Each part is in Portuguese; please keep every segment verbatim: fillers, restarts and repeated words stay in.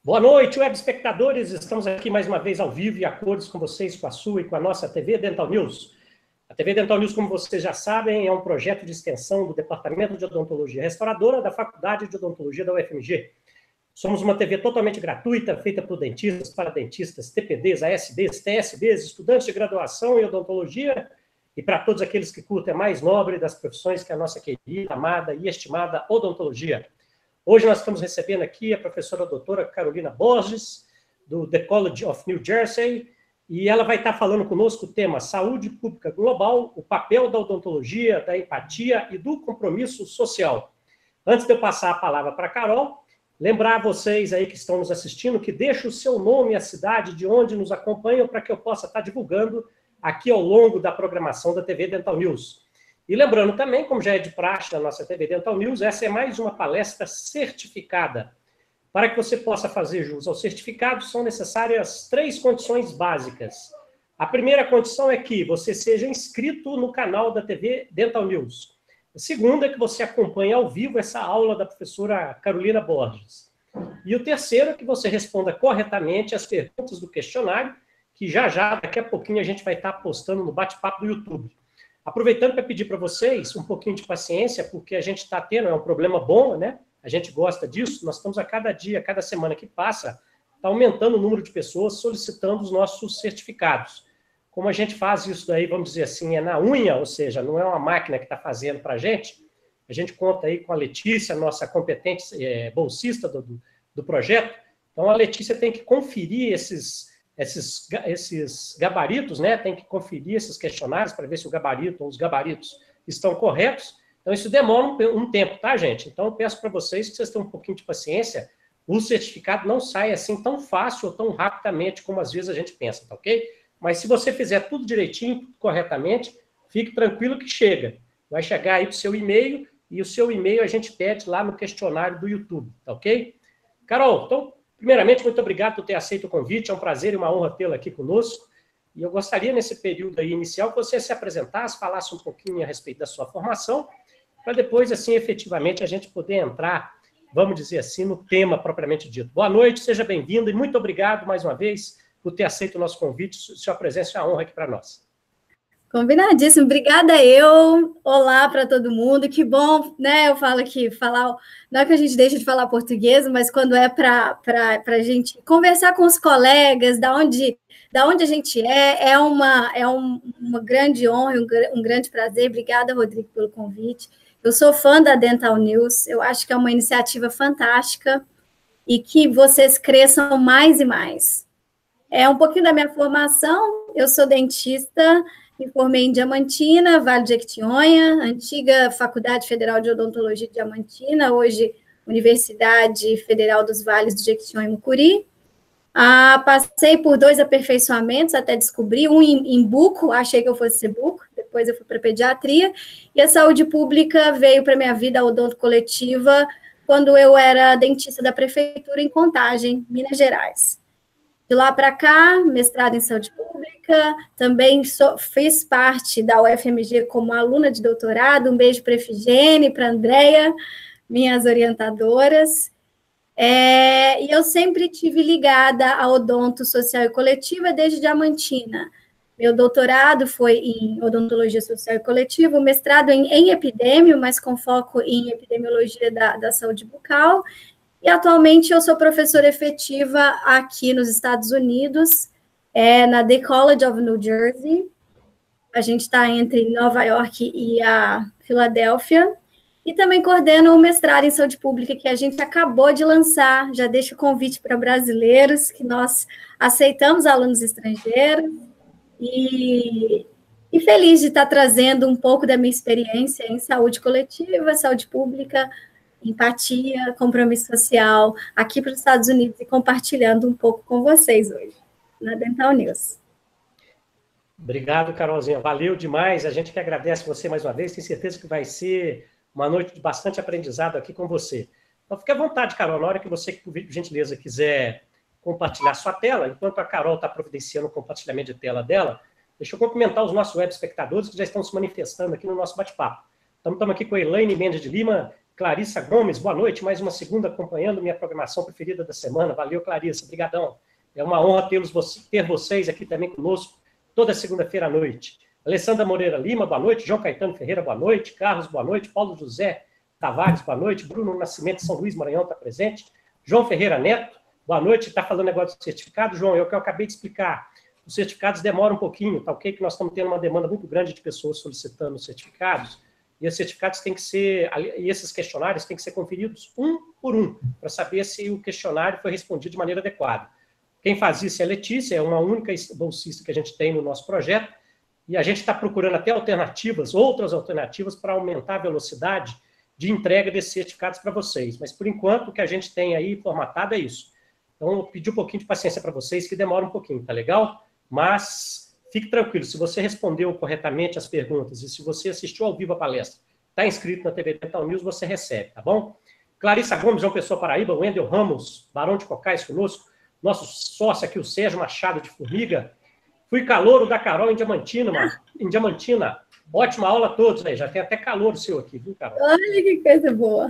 Boa noite, web espectadores. Estamos aqui mais uma vez ao vivo e a cores com vocês, com a sua e com a nossa T V Dental News. A T V Dental News, como vocês já sabem, é um projeto de extensão do Departamento de Odontologia Restauradora da Faculdade de Odontologia da U F M G. Somos uma T V totalmente gratuita, feita por dentistas, para dentistas, T P Ds, A S Ds, T S Bs, estudantes de graduação em odontologia e para todos aqueles que curtem a mais nobre das profissões, que é a nossa querida, amada e estimada odontologia. Hoje nós estamos recebendo aqui a professora doutora Carolina Borges, do The College of New Jersey, e ela vai estar falando conosco o tema Saúde Pública Global, o papel da odontologia, da empatia e do compromisso social. Antes de eu passar a palavra para a Carol, lembrar vocês aí que estão nos assistindo que deixe o seu nome e a cidade de onde nos acompanham para que eu possa estar divulgando aqui ao longo da programação da T V Dental News. E lembrando também, como já é de praxe na nossa T V Dental News, essa é mais uma palestra certificada. Para que você possa fazer jus ao certificado, são necessárias três condições básicas. A primeira condição é que você seja inscrito no canal da T V Dental News. A segunda é que você acompanhe ao vivo essa aula da professora Carolina Borges. E o terceiro é que você responda corretamente as perguntas do questionário, que já já, daqui a pouquinho, a gente vai estar postando no bate-papo do YouTube. Aproveitando para pedir para vocês um pouquinho de paciência, porque a gente está tendo, é um problema bom, né? A gente gosta disso, nós estamos a cada dia, a cada semana que passa, está aumentando o número de pessoas solicitando os nossos certificados. Como a gente faz isso daí, vamos dizer assim, é na unha, ou seja, não é uma máquina que está fazendo para a gente, a gente conta aí com a Letícia, nossa competente é, bolsista do, do, do projeto, então a Letícia tem que conferir esses... Esses, esses gabaritos, né, tem que conferir esses questionários para ver se o gabarito ou os gabaritos estão corretos. Então, isso demora um, um tempo, tá, gente? Então, eu peço para vocês que vocês tenham um pouquinho de paciência. O certificado não sai assim tão fácil ou tão rapidamente como às vezes a gente pensa, tá ok? Mas se você fizer tudo direitinho, tudo corretamente, fique tranquilo que chega. Vai chegar aí para o seu e-mail e o seu e-mail a gente pede lá no questionário do YouTube, tá ok? Carol, então... Primeiramente, muito obrigado por ter aceito o convite, é um prazer e uma honra tê-la aqui conosco. E eu gostaria, nesse período aí inicial, que você se apresentasse, falasse um pouquinho a respeito da sua formação, para depois, assim, efetivamente, a gente poder entrar, vamos dizer assim, no tema propriamente dito. Boa noite, seja bem-vindo e muito obrigado, mais uma vez, por ter aceito o nosso convite. Sua presença é uma honra aqui para nós. Combinadíssimo, obrigada eu, olá para todo mundo, que bom, né, eu falo aqui, falar, não é que a gente deixa de falar português, mas quando é para a gente conversar com os colegas, da onde, da onde a gente é, é uma, é um, uma grande honra, um, um grande prazer, obrigada, Rodrigo, pelo convite, eu sou fã da Dental News, eu acho que é uma iniciativa fantástica e que vocês cresçam mais e mais. É um pouquinho da minha formação, eu sou dentista, me formei em Diamantina, Vale de Jequitinhonha, antiga Faculdade Federal de Odontologia de Diamantina, hoje Universidade Federal dos Vales do Jequitinhonha e Mucuri. Ah, passei por dois aperfeiçoamentos até descobrir, um em, em buco, achei que eu fosse ser buco, depois eu fui para pediatria, e a saúde pública veio para a minha vida, a odonto coletiva, quando eu era dentista da prefeitura em Contagem, Minas Gerais. De lá para cá, mestrado em saúde pública, também sou, fiz parte da U F M G como aluna de doutorado, um beijo para a Efigênia e para a Andrea, minhas orientadoras, é, e eu sempre tive ligada à odonto social e coletiva desde Diamantina. Meu doutorado foi em odontologia social e coletiva, o mestrado em, em epidêmio, mas com foco em epidemiologia da, da saúde bucal. E atualmente eu sou professora efetiva aqui nos Estados Unidos, é, na The College of New Jersey. A gente está entre Nova York e a Filadélfia. E também coordeno o mestrado em saúde pública que a gente acabou de lançar. Já deixo o convite para brasileiros, que nós aceitamos alunos estrangeiros. E, e feliz de estar trazendo um pouco da minha experiência em saúde coletiva, saúde pública, empatia, compromisso social, aqui para os Estados Unidos e compartilhando um pouco com vocês hoje, na Dental News. Obrigado, Carolzinha. Valeu demais. A gente que agradece você mais uma vez. Tenho certeza que vai ser uma noite de bastante aprendizado aqui com você. Então, fique à vontade, Carol. Na hora que você, por gentileza, quiser compartilhar sua tela, enquanto a Carol está providenciando o compartilhamento de tela dela, deixa eu cumprimentar os nossos web espectadores que já estão se manifestando aqui no nosso bate-papo. Então, estamos aqui com a Elaine Mendes de Lima, Clarissa Gomes, boa noite, mais uma segunda acompanhando minha programação preferida da semana. Valeu, Clarissa, obrigadão. É uma honra tê-los, ter vocês aqui também conosco toda segunda-feira à noite. Alessandra Moreira Lima, boa noite. João Caetano Ferreira, boa noite. Carlos, boa noite. Paulo José Tavares, boa noite. Bruno Nascimento, São Luís, Maranhão, está presente. João Ferreira Neto, boa noite. Está falando negócio de certificado, João, é o que eu acabei de explicar. Os certificados demoram um pouquinho, tá ok? Que nós estamos tendo uma demanda muito grande de pessoas solicitando certificados, e os certificados têm que ser, e esses questionários têm que ser conferidos um por um, para saber se o questionário foi respondido de maneira adequada. Quem faz isso é a Letícia, é uma única bolsista que a gente tem no nosso projeto, e a gente está procurando até alternativas, outras alternativas, para aumentar a velocidade de entrega desses certificados para vocês. Mas, por enquanto, o que a gente tem aí formatado é isso. Então, eu pedi um pouquinho de paciência para vocês, que demora um pouquinho, tá legal? Mas fique tranquilo, se você respondeu corretamente as perguntas e se você assistiu ao vivo a palestra, está inscrito na T V Dental News, você recebe, tá bom? Clarissa Gomes, João Pessoa Paraíba, Wendel Ramos, Barão de Cocais conosco, nosso sócio aqui, o Sérgio Machado de Formiga. Fui calouro da Carol em Diamantina, mano. Em Diamantina. Ótima aula a todos aí, já tem até calor o seu aqui, viu, Carol? Olha que coisa boa.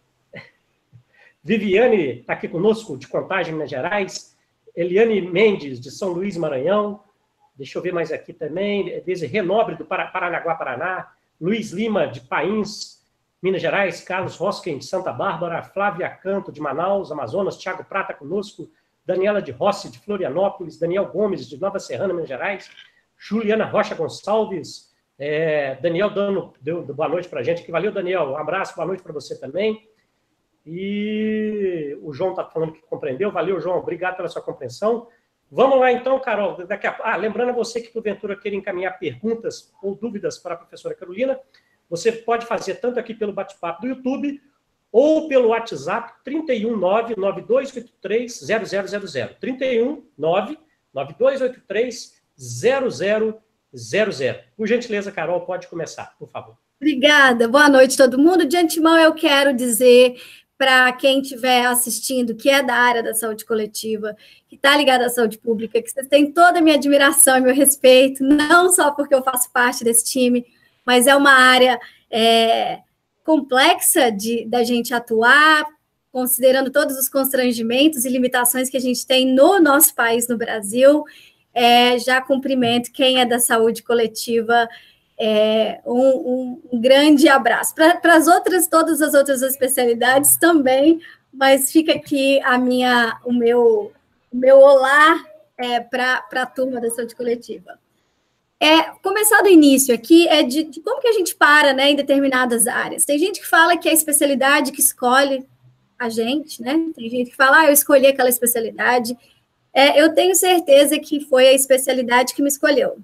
Viviane está aqui conosco, de Contagem, Minas Gerais. Eliane Mendes, de São Luís, Maranhão. Deixa eu ver mais aqui também. Desde Renobre, do Paranaguá, Paraná. Luiz Lima, de Pains, Minas Gerais. Carlos Rosken, de Santa Bárbara. Flávia Canto, de Manaus, Amazonas. Tiago Prata conosco. Daniela de Rossi, de Florianópolis. Daniel Gomes, de Nova Serrana, Minas Gerais. Juliana Rocha Gonçalves. É, Daniel dando deu, deu boa noite para a gente aqui. Valeu, Daniel. Um abraço, boa noite para você também. E o João está falando que compreendeu. Valeu, João. Obrigado pela sua compreensão. Vamos lá, então, Carol. Daqui a... Ah, lembrando a você que, porventura, queira encaminhar perguntas ou dúvidas para a professora Carolina, você pode fazer tanto aqui pelo bate-papo do YouTube ou pelo WhatsApp trinta e um, nove nove dois oito três, zero zero zero zero. trinta e um, nove nove dois oito três, zero zero zero zero. Por gentileza, Carol, pode começar, por favor. Obrigada. Boa noite, todo mundo. De antemão, eu quero dizer para quem estiver assistindo, que é da área da saúde coletiva, que está ligado à saúde pública, que vocês têm toda a minha admiração e meu respeito, não só porque eu faço parte desse time, mas é uma área é, complexa de, da gente atuar, considerando todos os constrangimentos e limitações que a gente tem no nosso país, no Brasil. É, já cumprimento quem é da saúde coletiva. É, um, um, um grande abraço. Para as outras, todas as outras especialidades também, mas fica aqui a minha, o, meu, o meu olá é, para a turma da saúde coletiva. É, começar do início aqui é de, de como que a gente para, né, em determinadas áreas. Tem gente que fala que é a especialidade que escolhe a gente, né? Tem gente que fala, ah, eu escolhi aquela especialidade. É, eu tenho certeza que foi a especialidade que me escolheu.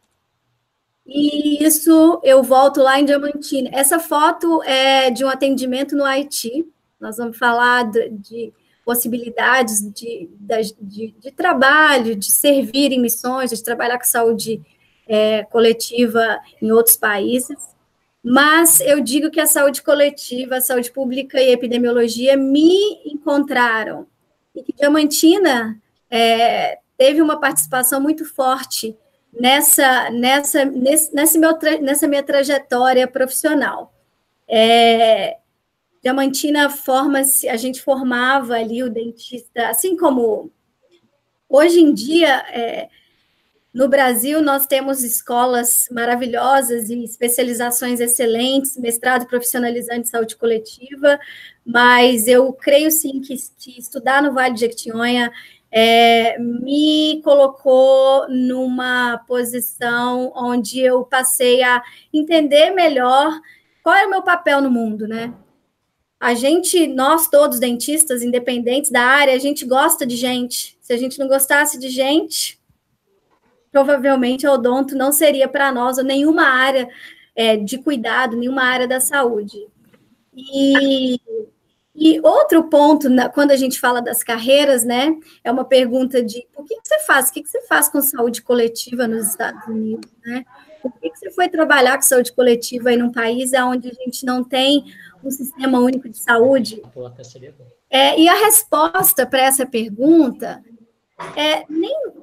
E isso, eu volto lá em Diamantina. Essa foto é de um atendimento no Haiti. Nós vamos falar de, de possibilidades de, de, de trabalho, de servir em missões, de trabalhar com saúde é, coletiva em outros países. Mas eu digo que a saúde coletiva, a saúde pública e a epidemiologia me encontraram. E que Diamantina é, teve uma participação muito forte nessa, nessa, nesse, nesse meu, nessa minha trajetória profissional. É, Diamantina forma-se, a gente formava ali o dentista, assim como hoje em dia, é, no Brasil, nós temos escolas maravilhosas e especializações excelentes, mestrado profissionalizante de saúde coletiva, mas eu creio sim que, que estudar no Vale de Jequitinhonha É, me colocou numa posição onde eu passei a entender melhor qual é o meu papel no mundo, né? A gente, nós todos dentistas, independentes da área, a gente gosta de gente. Se a gente não gostasse de gente, provavelmente o odonto não seria para nós, ou nenhuma área é, de cuidado, nenhuma área da saúde. E... E outro ponto, quando a gente fala das carreiras, né, é uma pergunta de o que, que você faz? O que, que você faz com saúde coletiva nos Estados Unidos, né? Por que, que você foi trabalhar com saúde coletiva aí num país onde a gente não tem um sistema único de saúde? É, e a resposta para essa pergunta é nem,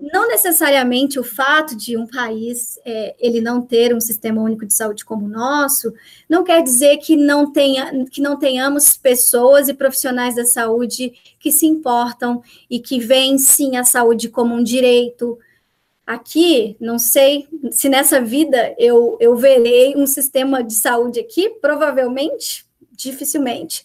não necessariamente o fato de um país é, ele não ter um sistema único de saúde como o nosso, não quer dizer que não, tenha, que não tenhamos pessoas e profissionais da saúde que se importam e que veem, sim, a saúde como um direito. Aqui, não sei se nessa vida eu, eu verei um sistema de saúde aqui, provavelmente, dificilmente.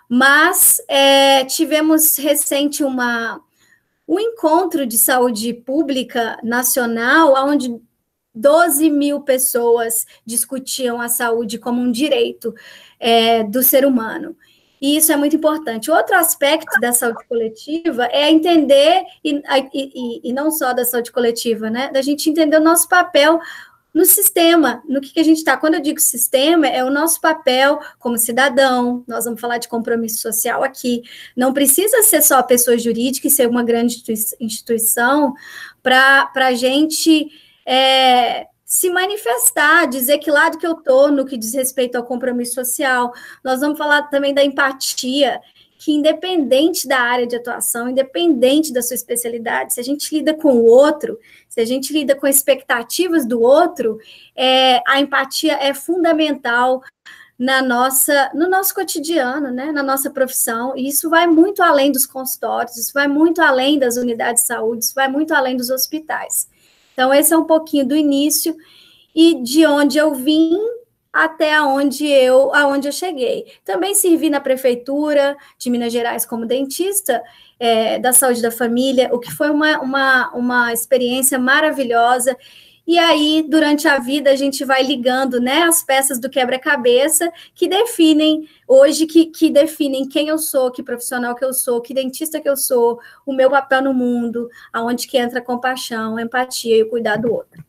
Mas é, tivemos recente uma... um encontro de saúde pública nacional, onde doze mil pessoas discutiam a saúde como um direito é, do ser humano. E isso é muito importante. Outro aspecto da saúde coletiva é entender, e, e, e não só da saúde coletiva, né? Da gente entender o nosso papel no sistema, no que, que a gente está. Quando eu digo sistema, é o nosso papel como cidadão, nós vamos falar de compromisso social aqui, não precisa ser só a pessoa jurídica e ser uma grande instituição para a gente é, se manifestar, dizer que lado que eu estou no que diz respeito ao compromisso social. Nós vamos falar também da empatia, que independente da área de atuação, independente da sua especialidade, se a gente lida com o outro, se a gente lida com expectativas do outro, é, a empatia é fundamental na nossa, no nosso cotidiano, né, na nossa profissão, e isso vai muito além dos consultórios, isso vai muito além das unidades de saúde, isso vai muito além dos hospitais. Então, esse é um pouquinho do início e de onde eu vim até aonde eu, aonde eu cheguei. Também servi na prefeitura de Minas Gerais como dentista é, da saúde da família, o que foi uma, uma, uma experiência maravilhosa. E aí, durante a vida, a gente vai ligando, né, as peças do quebra-cabeça que definem, hoje, que, que definem quem eu sou, que profissional que eu sou, que dentista que eu sou, o meu papel no mundo, aonde que entra a compaixão, a empatia e o cuidar do outro.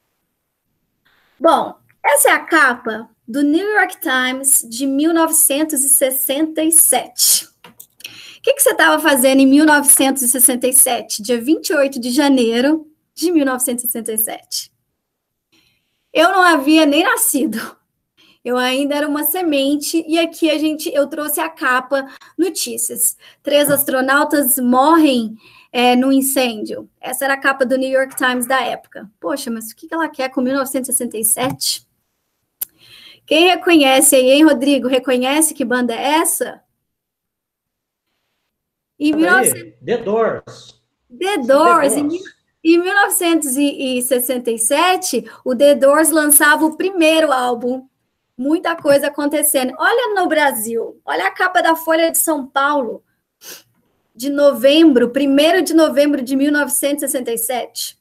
Bom, essa é a capa do New York Times de mil novecentos e sessenta e sete. O que, que você estava fazendo em mil novecentos e sessenta e sete, dia vinte e oito de janeiro de mil novecentos e sessenta e sete? Eu não havia nem nascido. Eu ainda era uma semente, e aqui a gente, eu trouxe a capa, notícias. Três astronautas morrem é, no incêndio. Essa era a capa do New York Times da época. Poxa, mas o que ela quer com mil novecentos e sessenta e sete? Quem reconhece aí, hein, Rodrigo? Reconhece que banda é essa? Em mil e novecentos... The Doors. The Doors. Em, em mil novecentos e sessenta e sete, o The Doors lançava o primeiro álbum. Muita coisa acontecendo. Olha no Brasil. Olha a capa da Folha de São Paulo, de novembro, primeiro de novembro de mil novecentos e sessenta e sete.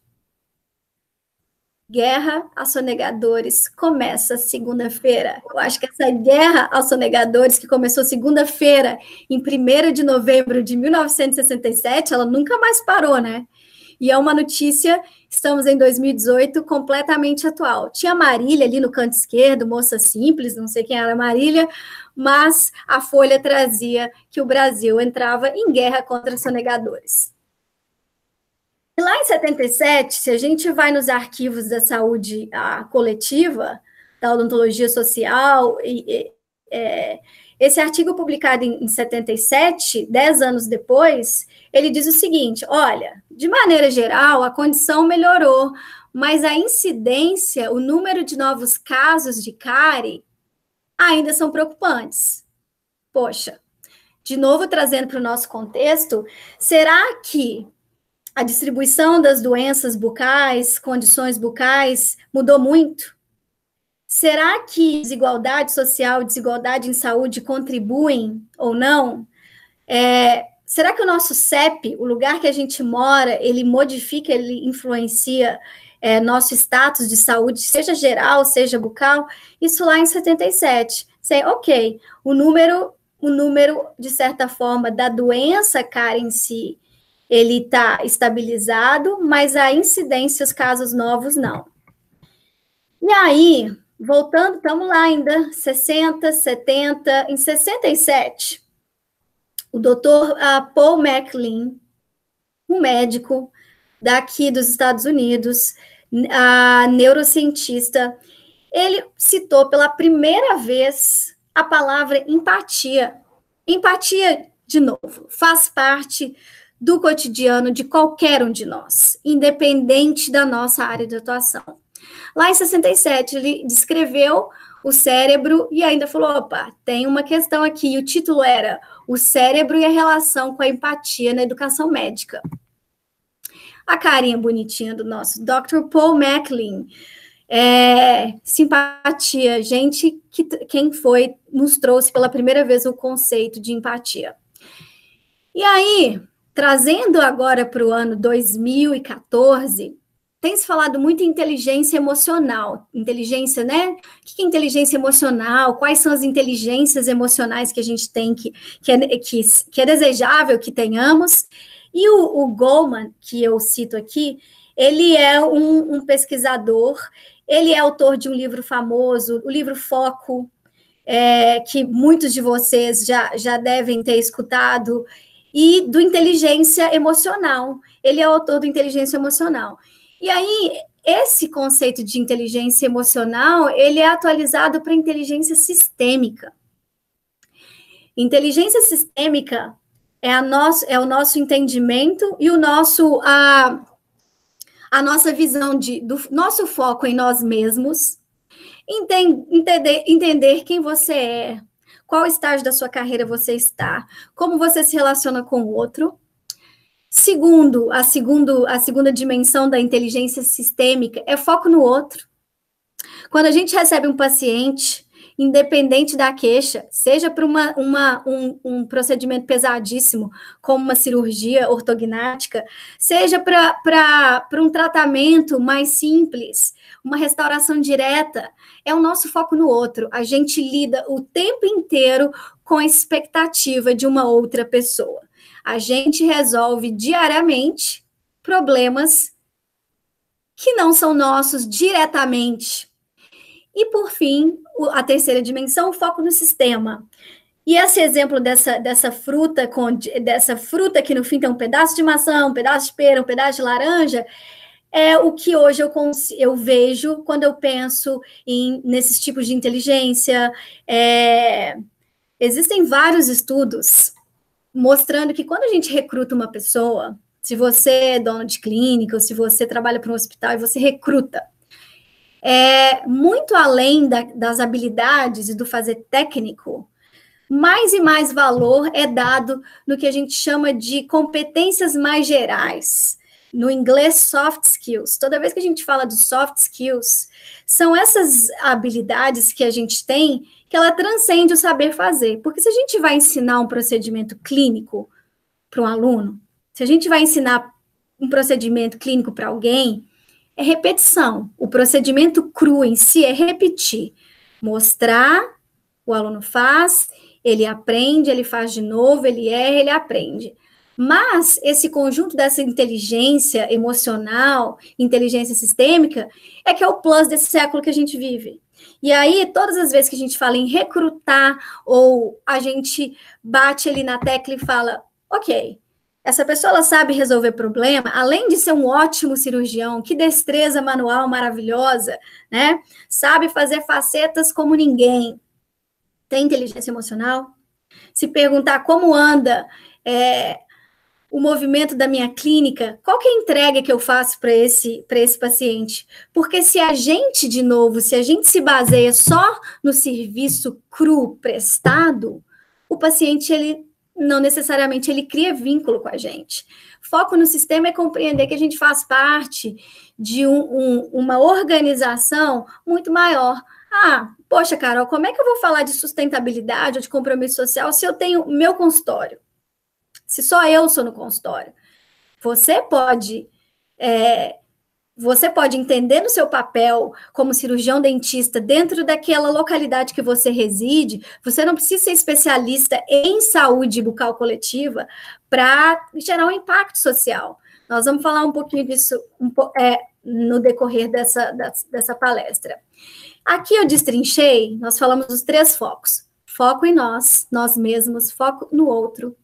Guerra aos sonegadores começa segunda-feira. Eu acho que essa guerra aos sonegadores, que começou segunda-feira, em primeiro de novembro de mil novecentos e sessenta e sete, ela nunca mais parou, né? E é uma notícia, estamos em dois mil e dezoito, completamente atual. Tinha Marília ali no canto esquerdo, moça simples, não sei quem era Marília, mas a Folha trazia que o Brasil entrava em guerra contra os sonegadores. E lá em setenta e sete, se a gente vai nos arquivos da saúde a, coletiva, da odontologia social, e, e, é, esse artigo publicado em, em setenta e sete, dez anos depois, ele diz o seguinte: olha, de maneira geral, a condição melhorou, mas a incidência, o número de novos casos de cárie ainda são preocupantes. Poxa, de novo trazendo para o nosso contexto, será que a distribuição das doenças bucais, condições bucais, mudou muito? Será que desigualdade social, desigualdade em saúde contribuem ou não? É, será que o nosso C E P, o lugar que a gente mora, ele modifica, ele influencia é, nosso status de saúde, seja geral, seja bucal? Isso lá em setenta e sete. Sei, ok, o número, o número, de certa forma, da doença cárie em si, ele está estabilizado, mas a incidência, os casos novos, não. E aí, voltando, estamos lá ainda, sessenta, setenta, em sessenta e sete, o doutor uh, Paul MacLean, um médico daqui dos Estados Unidos, uh, neurocientista, ele citou pela primeira vez a palavra empatia. Empatia, de novo, faz parte do cotidiano de qualquer um de nós, independente da nossa área de atuação. Lá em sessenta e sete, ele descreveu o cérebro e ainda falou, opa, tem uma questão aqui, e o título era O Cérebro e a Relação com a Empatia na Educação Médica. A carinha bonitinha do nosso doutor Paul MacLean, é, simpatia, gente, que, quem foi, nos trouxe pela primeira vez o conceito de empatia. E aí, trazendo agora para o ano dois mil e quatorze, tem se falado muito em inteligência emocional. Inteligência, né? O que é inteligência emocional? Quais são as inteligências emocionais que a gente tem, que, que, é, que, que é desejável que tenhamos? E o, o Goleman, que eu cito aqui, ele é um, um pesquisador, ele é autor de um livro famoso, o livro Foco, é, que muitos de vocês já, já devem ter escutado, e do Inteligência Emocional. Ele é autor do Inteligência Emocional. E aí, esse conceito de inteligência emocional, ele é atualizado para inteligência sistêmica. Inteligência sistêmica é, a nosso, é o nosso entendimento e o nosso, a, a nossa visão de, do nosso foco em nós mesmos, entender, entender quem você é, qual estágio da sua carreira você está, como você se relaciona com o outro. Segundo, a, segundo, a segunda dimensão da inteligência sistêmica é foco no outro. Quando a gente recebe um paciente, independente da queixa, seja para uma, uma, um, um procedimento pesadíssimo, como uma cirurgia ortognática, seja para um tratamento mais simples, uma restauração direta, é o nosso foco no outro. A gente lida o tempo inteiro com a expectativa de uma outra pessoa. A gente resolve diariamente problemas que não são nossos diretamente. E, por fim, a terceira dimensão, o foco no sistema. E esse exemplo dessa, dessa fruta, com, dessa fruta que no fim tem um pedaço de maçã, um pedaço de pera, um pedaço de laranja, é o que hoje eu, eu vejo quando eu penso em, nesses tipos de inteligência. É, existem vários estudos mostrando que quando a gente recruta uma pessoa, se você é dono de clínica, ou se você trabalha para um hospital e você recruta, é, muito além da, das habilidades e do fazer técnico, mais e mais valor é dado no que a gente chama de competências mais gerais. No inglês, soft skills. Toda vez que a gente fala dos soft skills, são essas habilidades que a gente tem que ela transcende o saber fazer. Porque se a gente vai ensinar um procedimento clínico para um aluno, se a gente vai ensinar um procedimento clínico para alguém, é repetição. O procedimento cru em si é repetir. Mostrar, o aluno faz, ele aprende, ele faz de novo, ele erra, ele aprende. Mas esse conjunto dessa inteligência emocional, inteligência sistêmica, é que é o plus desse século que a gente vive. E aí, todas as vezes que a gente fala em recrutar, ou a gente bate ali na tecla e fala, ok, essa pessoa ela sabe resolver problema, além de ser um ótimo cirurgião, que destreza manual maravilhosa, né? Sabe fazer facetas como ninguém. Tem inteligência emocional? Se perguntar como anda é, o movimento da minha clínica, qual que é a entrega que eu faço para esse, para esse paciente? Porque se a gente, de novo, se a gente se baseia só no serviço cru prestado, o paciente, ele não necessariamente ele cria vínculo com a gente. Foco no sistema é compreender que a gente faz parte de um, um, uma organização muito maior. Ah, poxa, Carol, como é que eu vou falar de sustentabilidade ou de compromisso social se eu tenho meu consultório? Se só eu sou no consultório. Você pode, é, você pode entender no seu papel como cirurgião dentista dentro daquela localidade que você reside. Você não precisa ser especialista em saúde bucal coletiva para gerar um impacto social. Nós vamos falar um pouquinho disso um, é, no decorrer dessa, dessa palestra. Aqui eu destrinchei, nós falamos dos três focos. Foco em nós, nós mesmos, foco no outro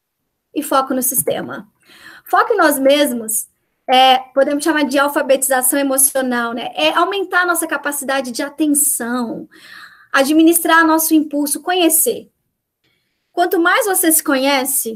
e foco no sistema. Foco em nós mesmos, é, podemos chamar de alfabetização emocional, né? É aumentar a nossa capacidade de atenção, administrar nosso impulso, conhecer. Quanto mais você se conhece,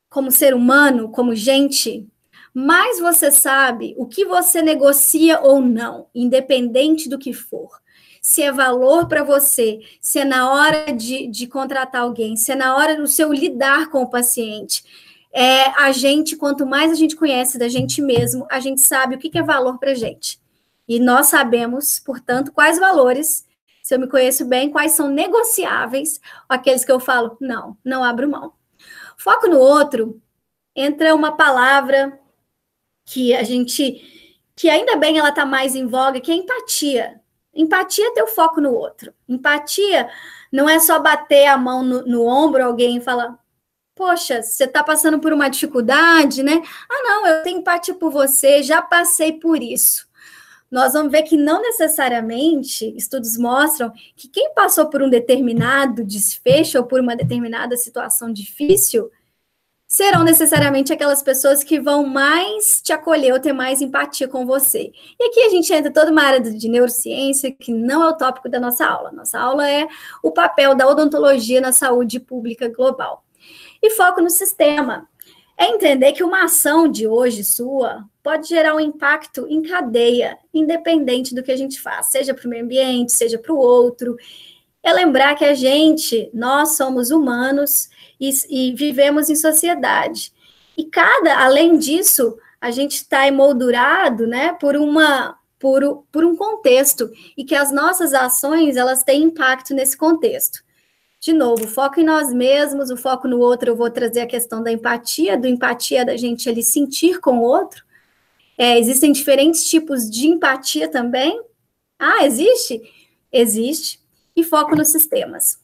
como ser humano, como gente, mais você sabe o que você negocia ou não, independente do que for. Se é valor para você, se é na hora de, de contratar alguém, se é na hora do seu lidar com o paciente. É, a gente, quanto mais a gente conhece da gente mesmo, a gente sabe o que, que é valor para a gente. E nós sabemos, portanto, quais valores, se eu me conheço bem, quais são negociáveis, aqueles que eu falo, não, não abro mão. Foco no outro, entra uma palavra que a gente, que ainda bem ela está mais em voga, que é empatia. Empatia é ter o foco no outro. Empatia não é só bater a mão no, no ombro alguém e falar, poxa, você está passando por uma dificuldade, né? Ah, não, eu tenho empatia por você, já passei por isso. Nós vamos ver que não necessariamente, estudos mostram que quem passou por um determinado desfecho ou por uma determinada situação difícil serão necessariamente aquelas pessoas que vão mais te acolher ou ter mais empatia com você. E aqui a gente entra toda uma área de neurociência, que não é o tópico da nossa aula. Nossa aula é o papel da odontologia na saúde pública global. E foco no sistema. É entender que uma ação de hoje sua pode gerar um impacto em cadeia, independente do que a gente faz, seja para o meio ambiente, seja para o outro. É lembrar que a gente, nós somos humanos e, e vivemos em sociedade. E cada, além disso, a gente está emoldurado, né, por, uma, por, por um contexto, e que as nossas ações, elas têm impacto nesse contexto. De novo, o foco em nós mesmos, o foco no outro, eu vou trazer a questão da empatia, do empatia da gente ali sentir com o outro. É, existem diferentes tipos de empatia também. Ah, existe? Existe. E foco nos sistemas.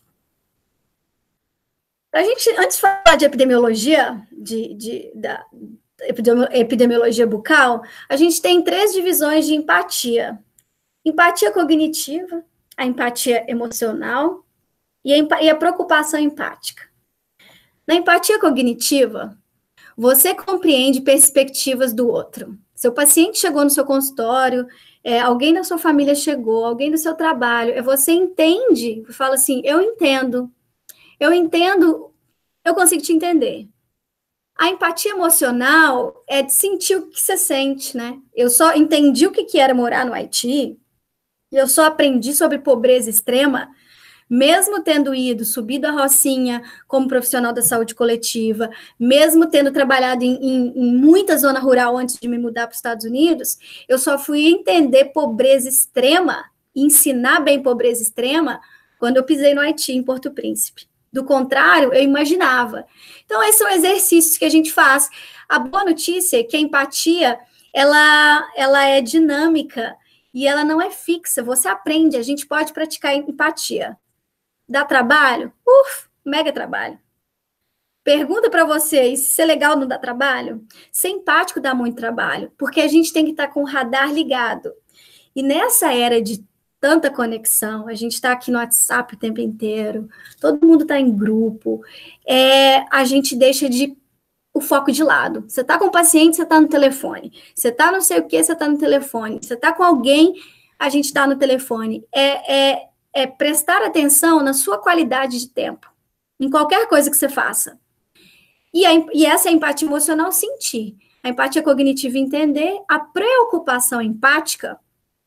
A gente, antes de falar de epidemiologia, de, de, da epidemiologia bucal, a gente tem três divisões de empatia. Empatia cognitiva, a empatia emocional, E a, e a preocupação empática. Na empatia cognitiva, você compreende perspectivas do outro. Seu paciente chegou no seu consultório, é, alguém da sua família chegou, alguém do seu trabalho, é, você entende, fala assim, eu entendo, eu entendo, eu consigo te entender. A empatia emocional é de sentir o que você sente, né? Eu só entendi o que era morar no Haiti, eu só aprendi sobre pobreza extrema, mesmo tendo ido, subido a Rocinha como profissional da saúde coletiva, mesmo tendo trabalhado em, em, em muita zona rural antes de me mudar para os Estados Unidos, eu só fui entender pobreza extrema, ensinar bem pobreza extrema, quando eu pisei no Haiti, em Porto Príncipe. Do contrário, eu imaginava. Então, esses são exercícios que a gente faz. A boa notícia é que a empatia, ela, ela é dinâmica e ela não é fixa. Você aprende, a gente pode praticar empatia. Dá trabalho? Uf, mega trabalho. Pergunta para vocês, se é legal não dá trabalho? Ser empático dá muito trabalho, porque a gente tem que estar com o radar ligado. E nessa era de tanta conexão, a gente está aqui no WhatsApp o tempo inteiro, todo mundo está em grupo, é, a gente deixa de, o foco de lado. Você está com o paciente, você está no telefone. Você está não sei o que, você está no telefone. Você está com alguém, a gente está no telefone. É... é é prestar atenção na sua qualidade de tempo, em qualquer coisa que você faça. E, a, e essa é a empatia emocional, sentir. A empatia cognitiva, entender. A preocupação empática,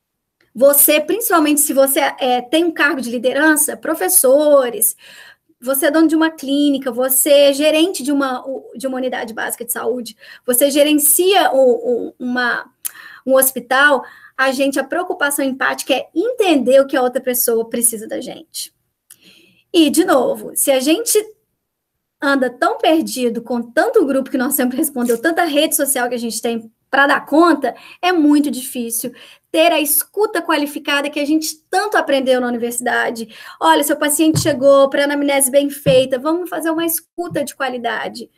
você, principalmente se você é, tem um cargo de liderança, professores, você é dono de uma clínica, você é gerente de uma, de uma unidade básica de saúde, você gerencia um, uma, um hospital, a gente, a preocupação empática é entender o que a outra pessoa precisa da gente. E, de novo, se a gente anda tão perdido com tanto grupo que nós sempre respondeu, tanta rede social que a gente tem para dar conta, é muito difícil ter a escuta qualificada que a gente tanto aprendeu na universidade. Olha, seu paciente chegou para anamnese bem feita, vamos fazer uma escuta de qualidade.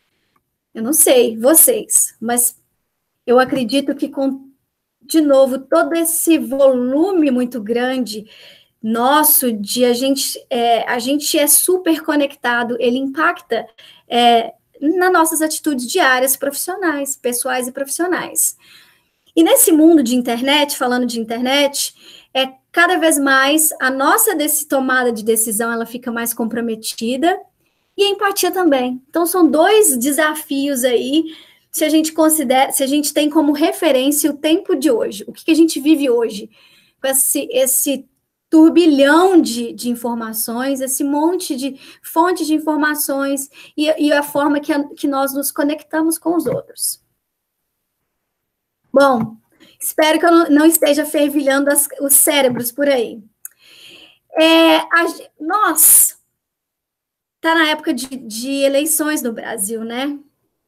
Eu não sei, vocês, mas eu acredito que com de novo, todo esse volume muito grande nosso, de a gente, é, a gente é super conectado, ele impacta é, nas nossas atitudes diárias profissionais, pessoais e profissionais. E nesse mundo de internet, falando de internet, é cada vez mais a nossa desse, tomada de decisão, ela fica mais comprometida e a empatia também. Então, são dois desafios aí, se a gente considera, se a gente tem como referência o tempo de hoje, o que, que a gente vive hoje, com esse, esse turbilhão de, de informações, esse monte de fontes de informações e, e a forma que, a, que nós nos conectamos com os outros. Bom, espero que eu não, não esteja fervilhando as, os cérebros por aí. É, a, nós, está na época de, de eleições no Brasil, né?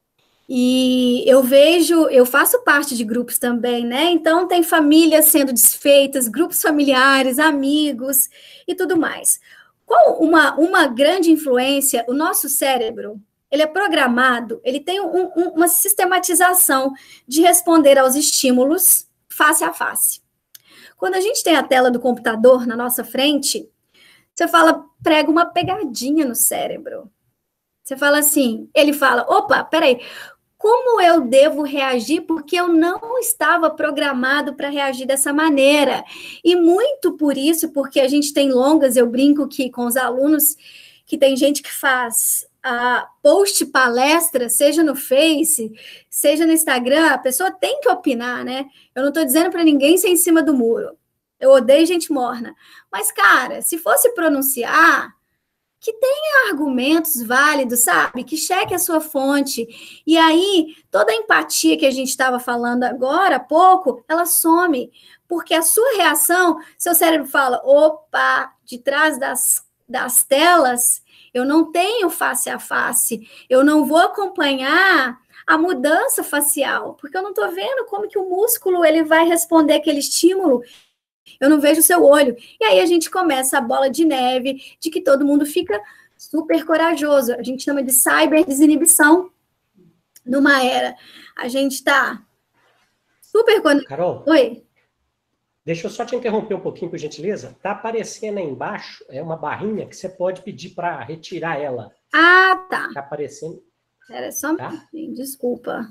E eu vejo, eu faço parte de grupos também, né? Então, tem famílias sendo desfeitas, grupos familiares, amigos e tudo mais. Qual uma, uma grande influência, o nosso cérebro, ele é programado, ele tem um, um, uma sistematização de responder aos estímulos face a face. Quando a gente tem a tela do computador na nossa frente, você fala, prega uma pegadinha no cérebro. Você fala assim, ele fala, opa, peraí, como eu devo reagir? Porque eu não estava programado para reagir dessa maneira. E muito por isso, porque a gente tem longas, eu brinco que com os alunos, que tem gente que faz a post palestra, seja no Face, seja no Instagram, a pessoa tem que opinar, né? Eu não estou dizendo para ninguém ser em cima do muro. Eu odeio gente morna. Mas, cara, se fosse pronunciar, que tenha argumentos válidos, sabe? Que cheque a sua fonte. E aí, toda a empatia que a gente estava falando agora há pouco, ela some. Porque a sua reação, seu cérebro fala, opa, de trás das, das telas, eu não tenho face a face, eu não vou acompanhar a mudança facial, porque eu não estou vendo como que o músculo ele vai responder aquele estímulo. Eu não vejo o seu olho. E aí a gente começa a bola de neve, de que todo mundo fica super corajoso. A gente chama de cyberdesinibição numa era. A gente está super... Carol? Oi? Deixa eu só te interromper um pouquinho, por gentileza. Está aparecendo aí embaixo, é uma barrinha que você pode pedir para retirar ela. Ah, tá. Está aparecendo. Era só... Tá? Desculpa.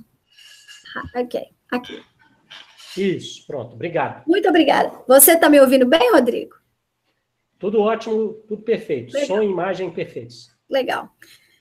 Ok, aqui. Isso, pronto, obrigado. Muito obrigada. Você está me ouvindo bem, Rodrigo? Tudo ótimo, tudo perfeito. Legal. Som e imagem perfeitos. Legal.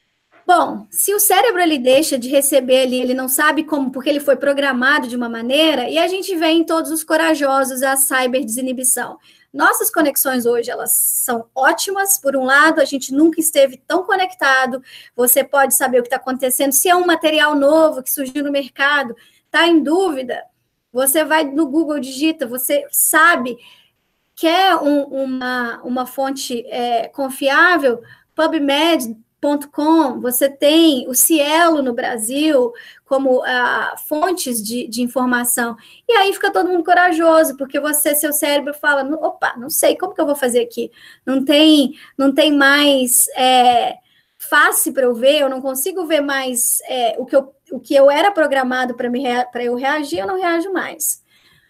Bom, se o cérebro ele deixa de receber ali, ele não sabe como, porque ele foi programado de uma maneira, e a gente vê em todos os corajosos a cyberdesinibição. Nossas conexões hoje, elas são ótimas. Por um lado, a gente nunca esteve tão conectado. Você pode saber o que está acontecendo. Se é um material novo que surgiu no mercado, está em dúvida, você vai no Google, digita, você sabe, quer um, uma, uma fonte é, confiável, pubmed ponto com, você tem o Cielo no Brasil como ah, fontes de, de informação, e aí fica todo mundo corajoso, porque você, seu cérebro fala, opa, não sei, como que eu vou fazer aqui? Não tem, não tem mais é, face para eu ver, eu não consigo ver mais é, o, que eu, o que eu era programado para eu reagir, eu não reajo mais.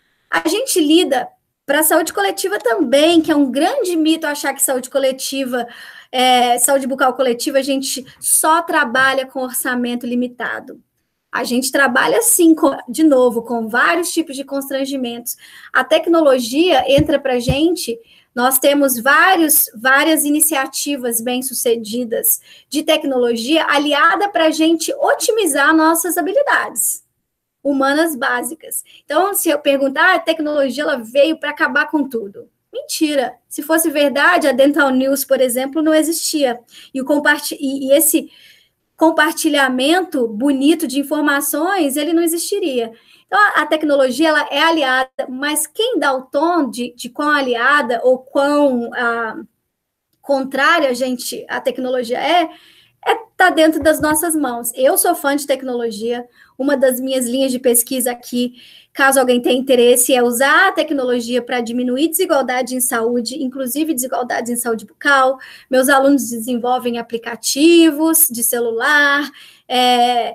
A gente lida para a saúde coletiva também, que é um grande mito achar que saúde coletiva, é, saúde bucal coletiva, a gente só trabalha com orçamento limitado. A gente trabalha, sim, com, de novo, com vários tipos de constrangimentos. A tecnologia entra para a gente, nós temos vários, várias iniciativas bem-sucedidas de tecnologia aliada para a gente otimizar nossas habilidades humanas básicas. Então, se eu perguntar, a tecnologia ela veio para acabar com tudo. Mentira. Se fosse verdade, a Dental News, por exemplo, não existia. E, o comparti- e, e esse compartilhamento bonito de informações, ele não existiria. Então, a, a tecnologia ela é aliada, mas quem dá o tom de, de quão aliada ou quão ah, contrária a gente, a tecnologia é, está dentro das nossas mãos. Eu sou fã de tecnologia. Uma das minhas linhas de pesquisa aqui, caso alguém tenha interesse, é usar a tecnologia para diminuir desigualdade em saúde, inclusive desigualdades em saúde bucal. Meus alunos desenvolvem aplicativos de celular, é,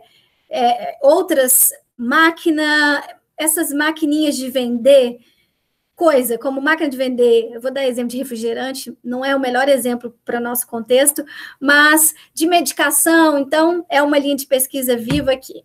é, outras máquinas, essas maquininhas de vender coisa, como máquina de vender, eu vou dar exemplo de refrigerante, não é o melhor exemplo para nosso contexto, mas de medicação, então é uma linha de pesquisa viva aqui.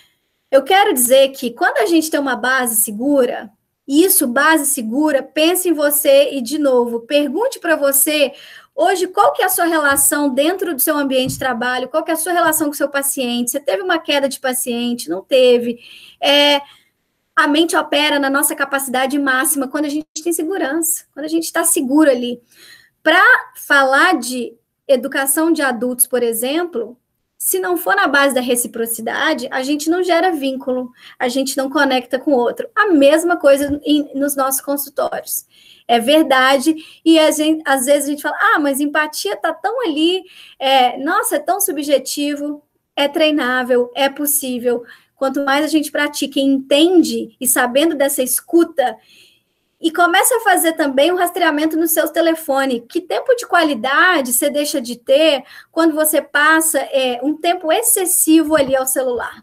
Eu quero dizer que quando a gente tem uma base segura, isso, base segura, pense em você e, de novo, pergunte para você Hoje, qual que é a sua relação dentro do seu ambiente de trabalho? Qual que é a sua relação com o seu paciente? Você teve uma queda de paciente? Não teve? É, a mente opera na nossa capacidade máxima quando a gente tem segurança, quando a gente está seguro ali. Para falar de educação de adultos, por exemplo, se não for na base da reciprocidade, a gente não gera vínculo, a gente não conecta com o outro. A mesma coisa em, nos nossos consultórios. É verdade, e a gente, às vezes a gente fala, ah, mas empatia está tão ali, é, nossa, é tão subjetivo, é treinável, é possível. Quanto mais a gente pratica e entende, e sabendo dessa escuta, e começa a fazer também um rastreamento no seu telefone. Que tempo de qualidade você deixa de ter quando você passa é, um tempo excessivo ali ao celular?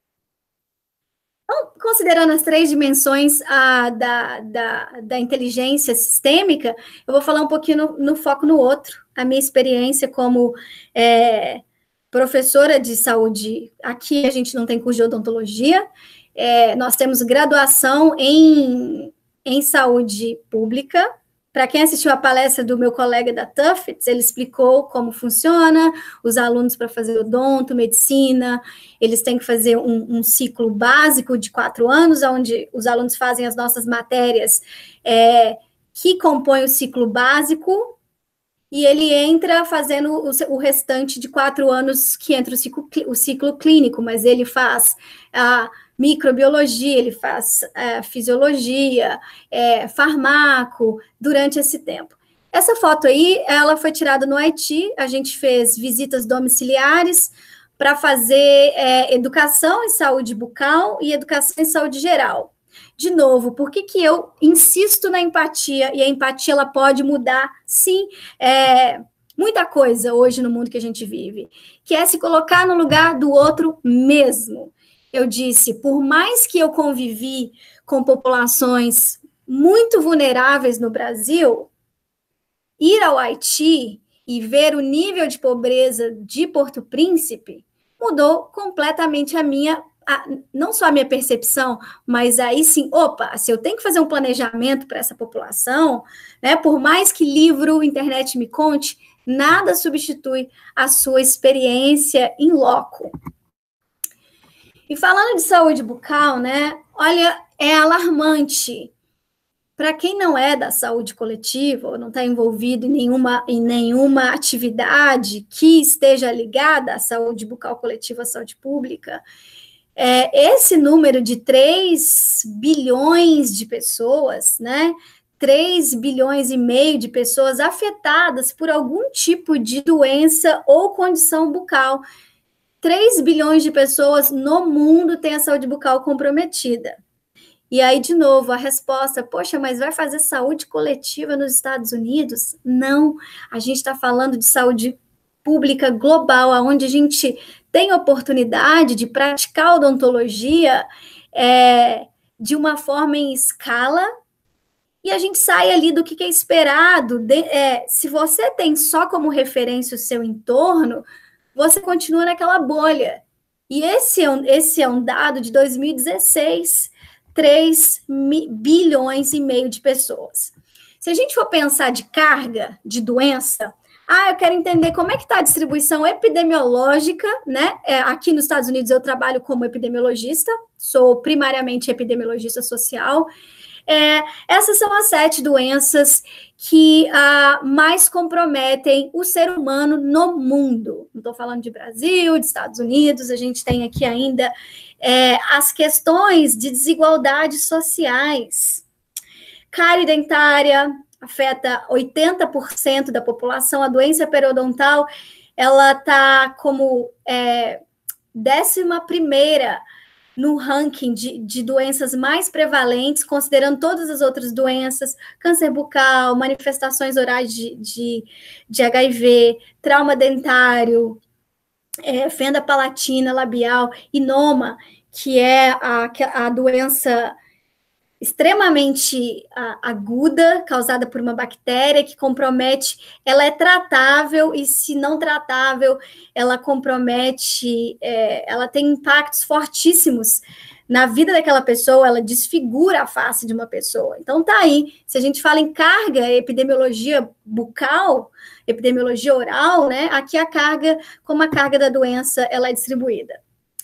Então, considerando as três dimensões ah, da, da, da inteligência sistêmica, eu vou falar um pouquinho no, no foco no outro. A minha experiência como é, professora de saúde, aqui a gente não tem curso de odontologia, é, nós temos graduação em... em saúde pública. Para quem assistiu a palestra do meu colega da Tufts, ele explicou como funciona, os alunos para fazer odonto, medicina, eles têm que fazer um, um ciclo básico de quatro anos, onde os alunos fazem as nossas matérias é, que compõem o ciclo básico, e ele entra fazendo o, o restante de quatro anos que entra o ciclo, o ciclo clínico, mas ele faz a microbiologia, ele faz é, fisiologia, é, farmaco, durante esse tempo. Essa foto aí, ela foi tirada no Haiti, a gente fez visitas domiciliares para fazer é, educação em saúde bucal e educação em saúde geral. De novo, por que que eu insisto na empatia? E a empatia, ela pode mudar, sim, é, muita coisa hoje no mundo que a gente vive, que é se colocar no lugar do outro mesmo. Eu disse, por mais que eu convivi com populações muito vulneráveis no Brasil, ir ao Haiti e ver o nível de pobreza de Porto Príncipe mudou completamente a minha, a, não só a minha percepção, mas aí sim, opa, se eu tenho que fazer um planejamento para essa população, né, por mais que livro, internet me conte, nada substitui a sua experiência in loco. E falando de saúde bucal, né, olha, é alarmante. Para quem não é da saúde coletiva, ou não está envolvido em nenhuma, em nenhuma atividade que esteja ligada à saúde bucal coletiva, à saúde pública, é, esse número de três bilhões de pessoas, né, três bilhões e meio de pessoas afetadas por algum tipo de doença ou condição bucal, três bilhões de pessoas no mundo têm a saúde bucal comprometida. E aí, de novo, a resposta, poxa, mas vai fazer saúde coletiva nos Estados Unidos? Não, a gente está falando de saúde pública global, onde a gente tem oportunidade de praticar odontologia é, de uma forma em escala, e a gente sai ali do que, que é esperado. De, é, se você tem só como referência o seu entorno, você continua naquela bolha. E esse é um, esse é um dado de dois mil e dezesseis, três bilhões e meio de pessoas. Se a gente for pensar de carga, de doença, ah, eu quero entender como é que está a distribuição epidemiológica, né? É, aqui nos Estados Unidos eu trabalho como epidemiologista, sou primariamente epidemiologista social. É, essas são as sete doenças que ah, mais comprometem o ser humano no mundo. Não estou falando de Brasil, de Estados Unidos, a gente tem aqui ainda é, as questões de desigualdades sociais. Cárie dentária afeta oitenta por cento da população, a doença periodontal, ela está como é, décima primeira no ranking de, de doenças mais prevalentes, considerando todas as outras doenças, câncer bucal, manifestações orais de, de, de H I V, trauma dentário, é, fenda palatina, labial, e noma, que é a, a doença extremamente aguda, causada por uma bactéria que compromete, ela é tratável, e se não tratável, ela compromete, é, ela tem impactos fortíssimos na vida daquela pessoa, ela desfigura a face de uma pessoa. Então, tá aí. Se a gente fala em carga, epidemiologia bucal, epidemiologia oral, né? Aqui a carga, como a carga da doença, ela é distribuída.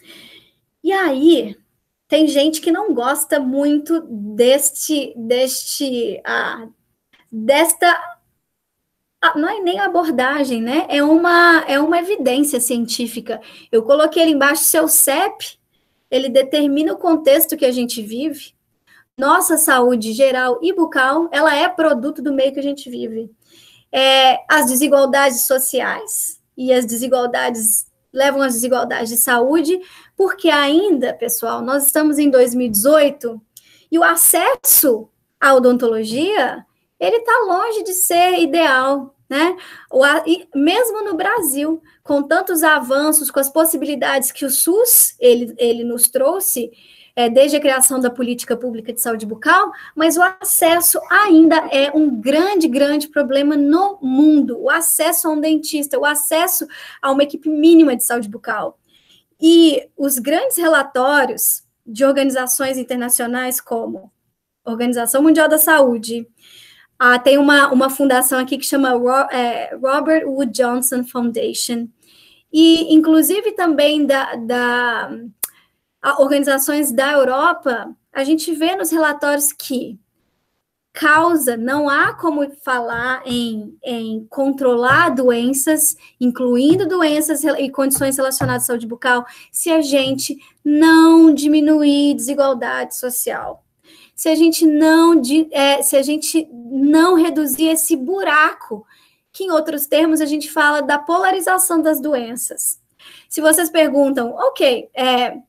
E aí, tem gente que não gosta muito deste, deste, ah, desta, ah, não é nem abordagem, né? É uma, é uma evidência científica. Eu coloquei ali embaixo, seu C E P, ele determina o contexto que a gente vive. Nossa saúde geral e bucal, ela é produto do meio que a gente vive. É, as desigualdades sociais e as desigualdades levam às desigualdades de saúde, porque ainda, pessoal, nós estamos em dois mil e dezoito e o acesso à odontologia, ele está longe de ser ideal, né? O, e mesmo no Brasil, com tantos avanços, com as possibilidades que o SUS ele, ele nos trouxe, é, desde a criação da política pública de saúde bucal, mas o acesso ainda é um grande, grande problema no mundo. O acesso a um dentista, o acesso a uma equipe mínima de saúde bucal. E os grandes relatórios de organizações internacionais como Organização Mundial da Saúde, ah, tem uma, uma fundação aqui que chama Ro, é, Robert Wood Johnson Foundation, e inclusive também da... da organizações da Europa, a gente vê nos relatórios que causa, não há como falar em, em controlar doenças, incluindo doenças e condições relacionadas à saúde bucal, se a gente não diminuir desigualdade social. Se a gente não, é, se a gente não reduzir esse buraco, que em outros termos a gente fala da polarização das doenças. Se vocês perguntam, ok, é,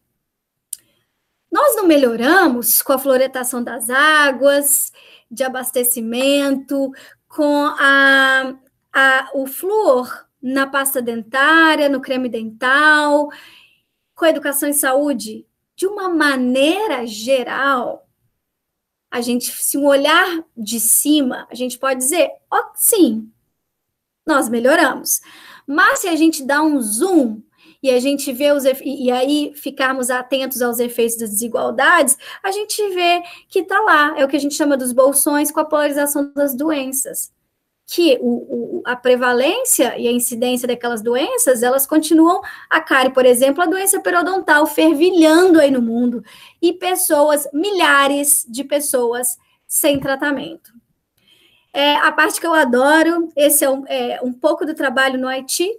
nós não melhoramos com a fluoretação das águas, de abastecimento, com a, a, o flúor na pasta dentária, no creme dental, com a educação em saúde. De uma maneira geral, a gente, se um olhar de cima, a gente pode dizer, oh, sim, nós melhoramos. Mas se a gente dá um zoom e a gente vê os e aí ficarmos atentos aos efeitos das desigualdades, a gente vê que está lá, é o que a gente chama dos bolsões com a polarização das doenças, que o, o, a prevalência e a incidência daquelas doenças, elas continuam, a cárie, por exemplo, a doença periodontal fervilhando aí no mundo, e pessoas, milhares de pessoas sem tratamento. É, a parte que eu adoro, esse é um, é um pouco do trabalho no Haiti.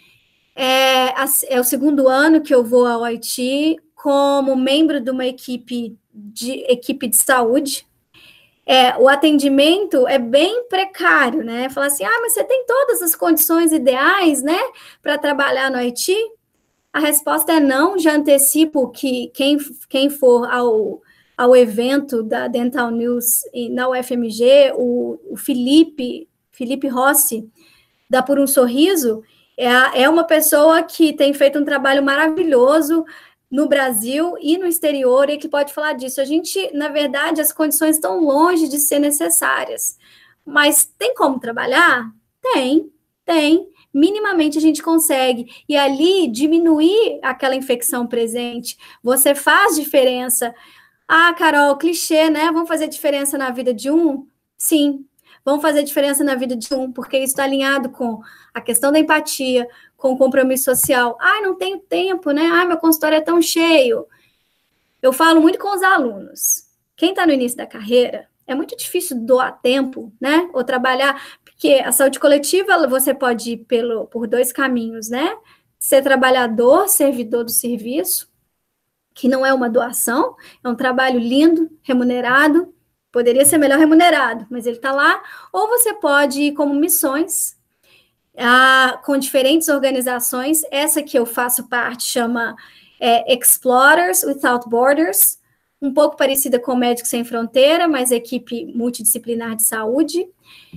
É, é o segundo ano que eu vou ao Haiti como membro de uma equipe de, equipe de saúde. É, o atendimento é bem precário, né? Falar assim, ah, mas você tem todas as condições ideais, né, para trabalhar no Haiti? A resposta é não, já antecipo que quem, quem for ao, ao evento da Dental News na U F M G, o, o Felipe, Felipe Rossi, da Por um Sorriso, É, é uma pessoa que tem feito um trabalho maravilhoso no Brasil e no exterior e que pode falar disso. A gente, na verdade, as condições estão longe de ser necessárias. Mas tem como trabalhar? Tem, tem. Minimamente a gente consegue. E ali, diminuir aquela infecção presente, você faz diferença. Ah, Carol, clichê, né? Vamos fazer diferença na vida de um? Sim. Vão fazer diferença na vida de um, porque isso está alinhado com a questão da empatia, com o compromisso social. Ah, não tenho tempo, né? Ah, meu consultório é tão cheio. Eu falo muito com os alunos. Quem está no início da carreira, é muito difícil doar tempo, né? Ou trabalhar, porque a saúde coletiva, você pode ir pelo, por dois caminhos, né? Ser trabalhador, servidor do serviço, que não é uma doação, é um trabalho lindo, remunerado, poderia ser melhor remunerado, mas ele está lá. Ou você pode ir como missões, ah, com diferentes organizações. Essa que eu faço parte chama é, Explorers Without Borders, um pouco parecida com Médicos Sem Fronteira, mas equipe multidisciplinar de saúde.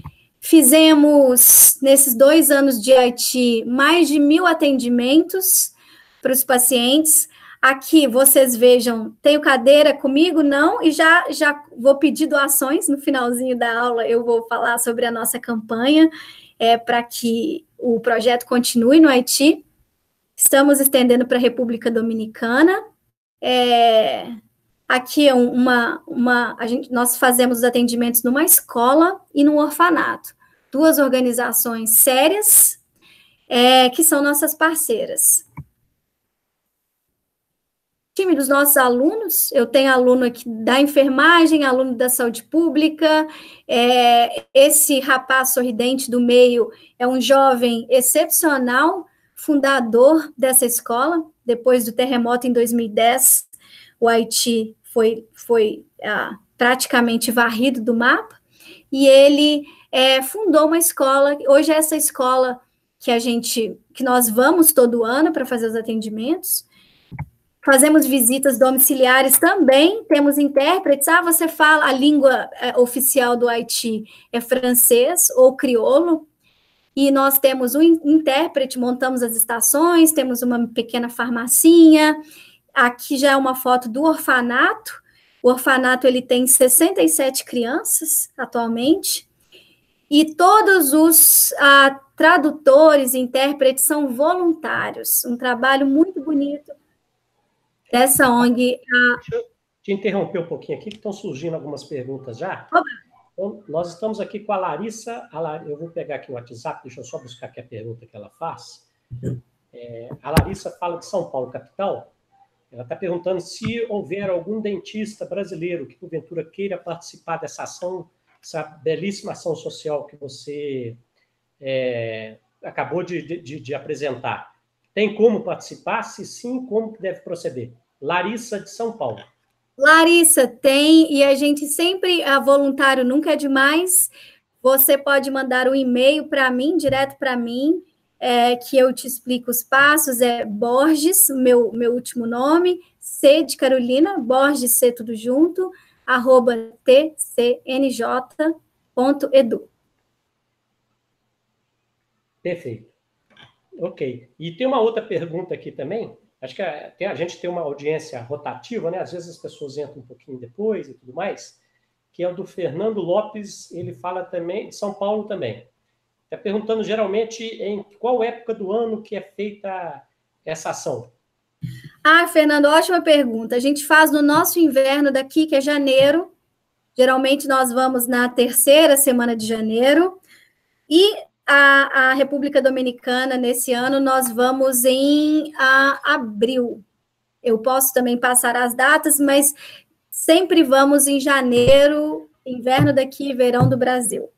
Fizemos, nesses dois anos de Haiti, mais de mil atendimentos para os pacientes. Aqui, vocês vejam, tenho cadeira comigo? Não, e já, já vou pedir doações no finalzinho da aula, eu vou falar sobre a nossa campanha, é, para que o projeto continue no Haiti. Estamos estendendo para a República Dominicana. É, Aqui é uma, uma a gente, nós fazemos os atendimentos numa escola e num orfanato. Duas organizações sérias, é, que são nossas parceiras. Time dos nossos alunos, eu tenho aluno aqui da enfermagem, aluno da saúde pública, é, esse rapaz sorridente do meio é um jovem excepcional, fundador dessa escola. Depois do terremoto em dois mil e dez, o Haiti foi, foi ah, praticamente varrido do mapa, e ele é, fundou uma escola. Hoje essa escola que a gente, que nós vamos todo ano para fazer os atendimentos. Fazemos visitas domiciliares também, temos intérpretes. Ah, você fala, a língua é, oficial do Haiti é francês ou crioulo, e nós temos um intérprete, montamos as estações, temos uma pequena farmacinha. Aqui já é uma foto do orfanato. O orfanato ele tem sessenta e sete crianças atualmente, e todos os ah, tradutores e intérpretes são voluntários, um trabalho muito bonito dessa O N G. A... Deixa eu te interromper um pouquinho aqui, que estão surgindo algumas perguntas já. Então, nós estamos aqui com a Larissa, a Lar... eu vou pegar aqui o WhatsApp, deixa eu só buscar aqui a pergunta que ela faz. É, a Larissa fala de São Paulo, capital. Ela está perguntando se houver algum dentista brasileiro que, porventura, queira participar dessa ação, essa belíssima ação social que você é, acabou de, de, de apresentar. Tem como participar? Se sim, como que deve proceder? Larissa, de São Paulo. Larissa, tem, e a gente sempre, a voluntário nunca é demais. Você pode mandar um e-mail para mim, direto para mim, é, que eu te explico os passos. É Borges, meu, meu último nome, C de Carolina, Borges, C tudo junto, arroba t c n j ponto e d u. Perfeito. Ok. E tem uma outra pergunta aqui também. Acho que a, a gente tem uma audiência rotativa, né? Às vezes as pessoas entram um pouquinho depois e tudo mais, que é o do Fernando Lopes. Ele fala também de São Paulo também. Está perguntando geralmente em qual época do ano que é feita essa ação. Ah, Fernando, ótima pergunta. A gente faz no nosso inverno daqui, que é janeiro. Geralmente nós vamos na terceira semana de janeiro. E A, a República Dominicana, nesse ano, nós vamos em a, abril. Eu posso também passar as datas, mas sempre vamos em janeiro, inverno daqui, verão do Brasil.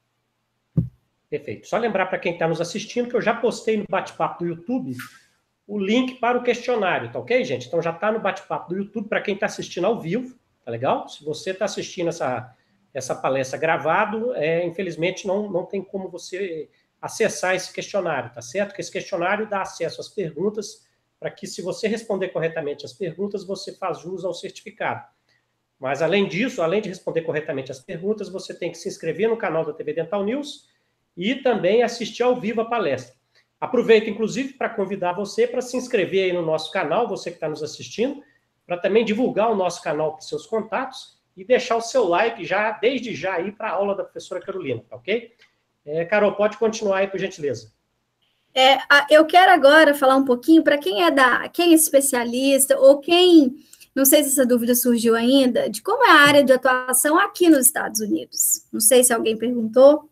Perfeito. Só lembrar para quem está nos assistindo que eu já postei no bate-papo do YouTube o link para o questionário, tá ok, gente? Então já está no bate-papo do YouTube para quem está assistindo ao vivo, tá legal? Se você está assistindo essa... essa palestra gravado, é, infelizmente não, não tem como você acessar esse questionário, tá certo? Que esse questionário dá acesso às perguntas, para que, se você responder corretamente as perguntas, você faz jus ao certificado. Mas, além disso, além de responder corretamente as perguntas, você tem que se inscrever no canal da T V Dental News e também assistir ao vivo a palestra. Aproveito, inclusive, para convidar você para se inscrever aí no nosso canal, você que está nos assistindo, para também divulgar o nosso canal para os seus contatos, e deixar o seu like já, desde já, aí para a aula da professora Carolina, tá ok? É, Carol, pode continuar aí, por gentileza. É, eu quero agora falar um pouquinho para quem é da, quem é especialista, ou quem, não sei se essa dúvida surgiu ainda, de como é a área de atuação aqui nos Estados Unidos. Não sei se alguém perguntou.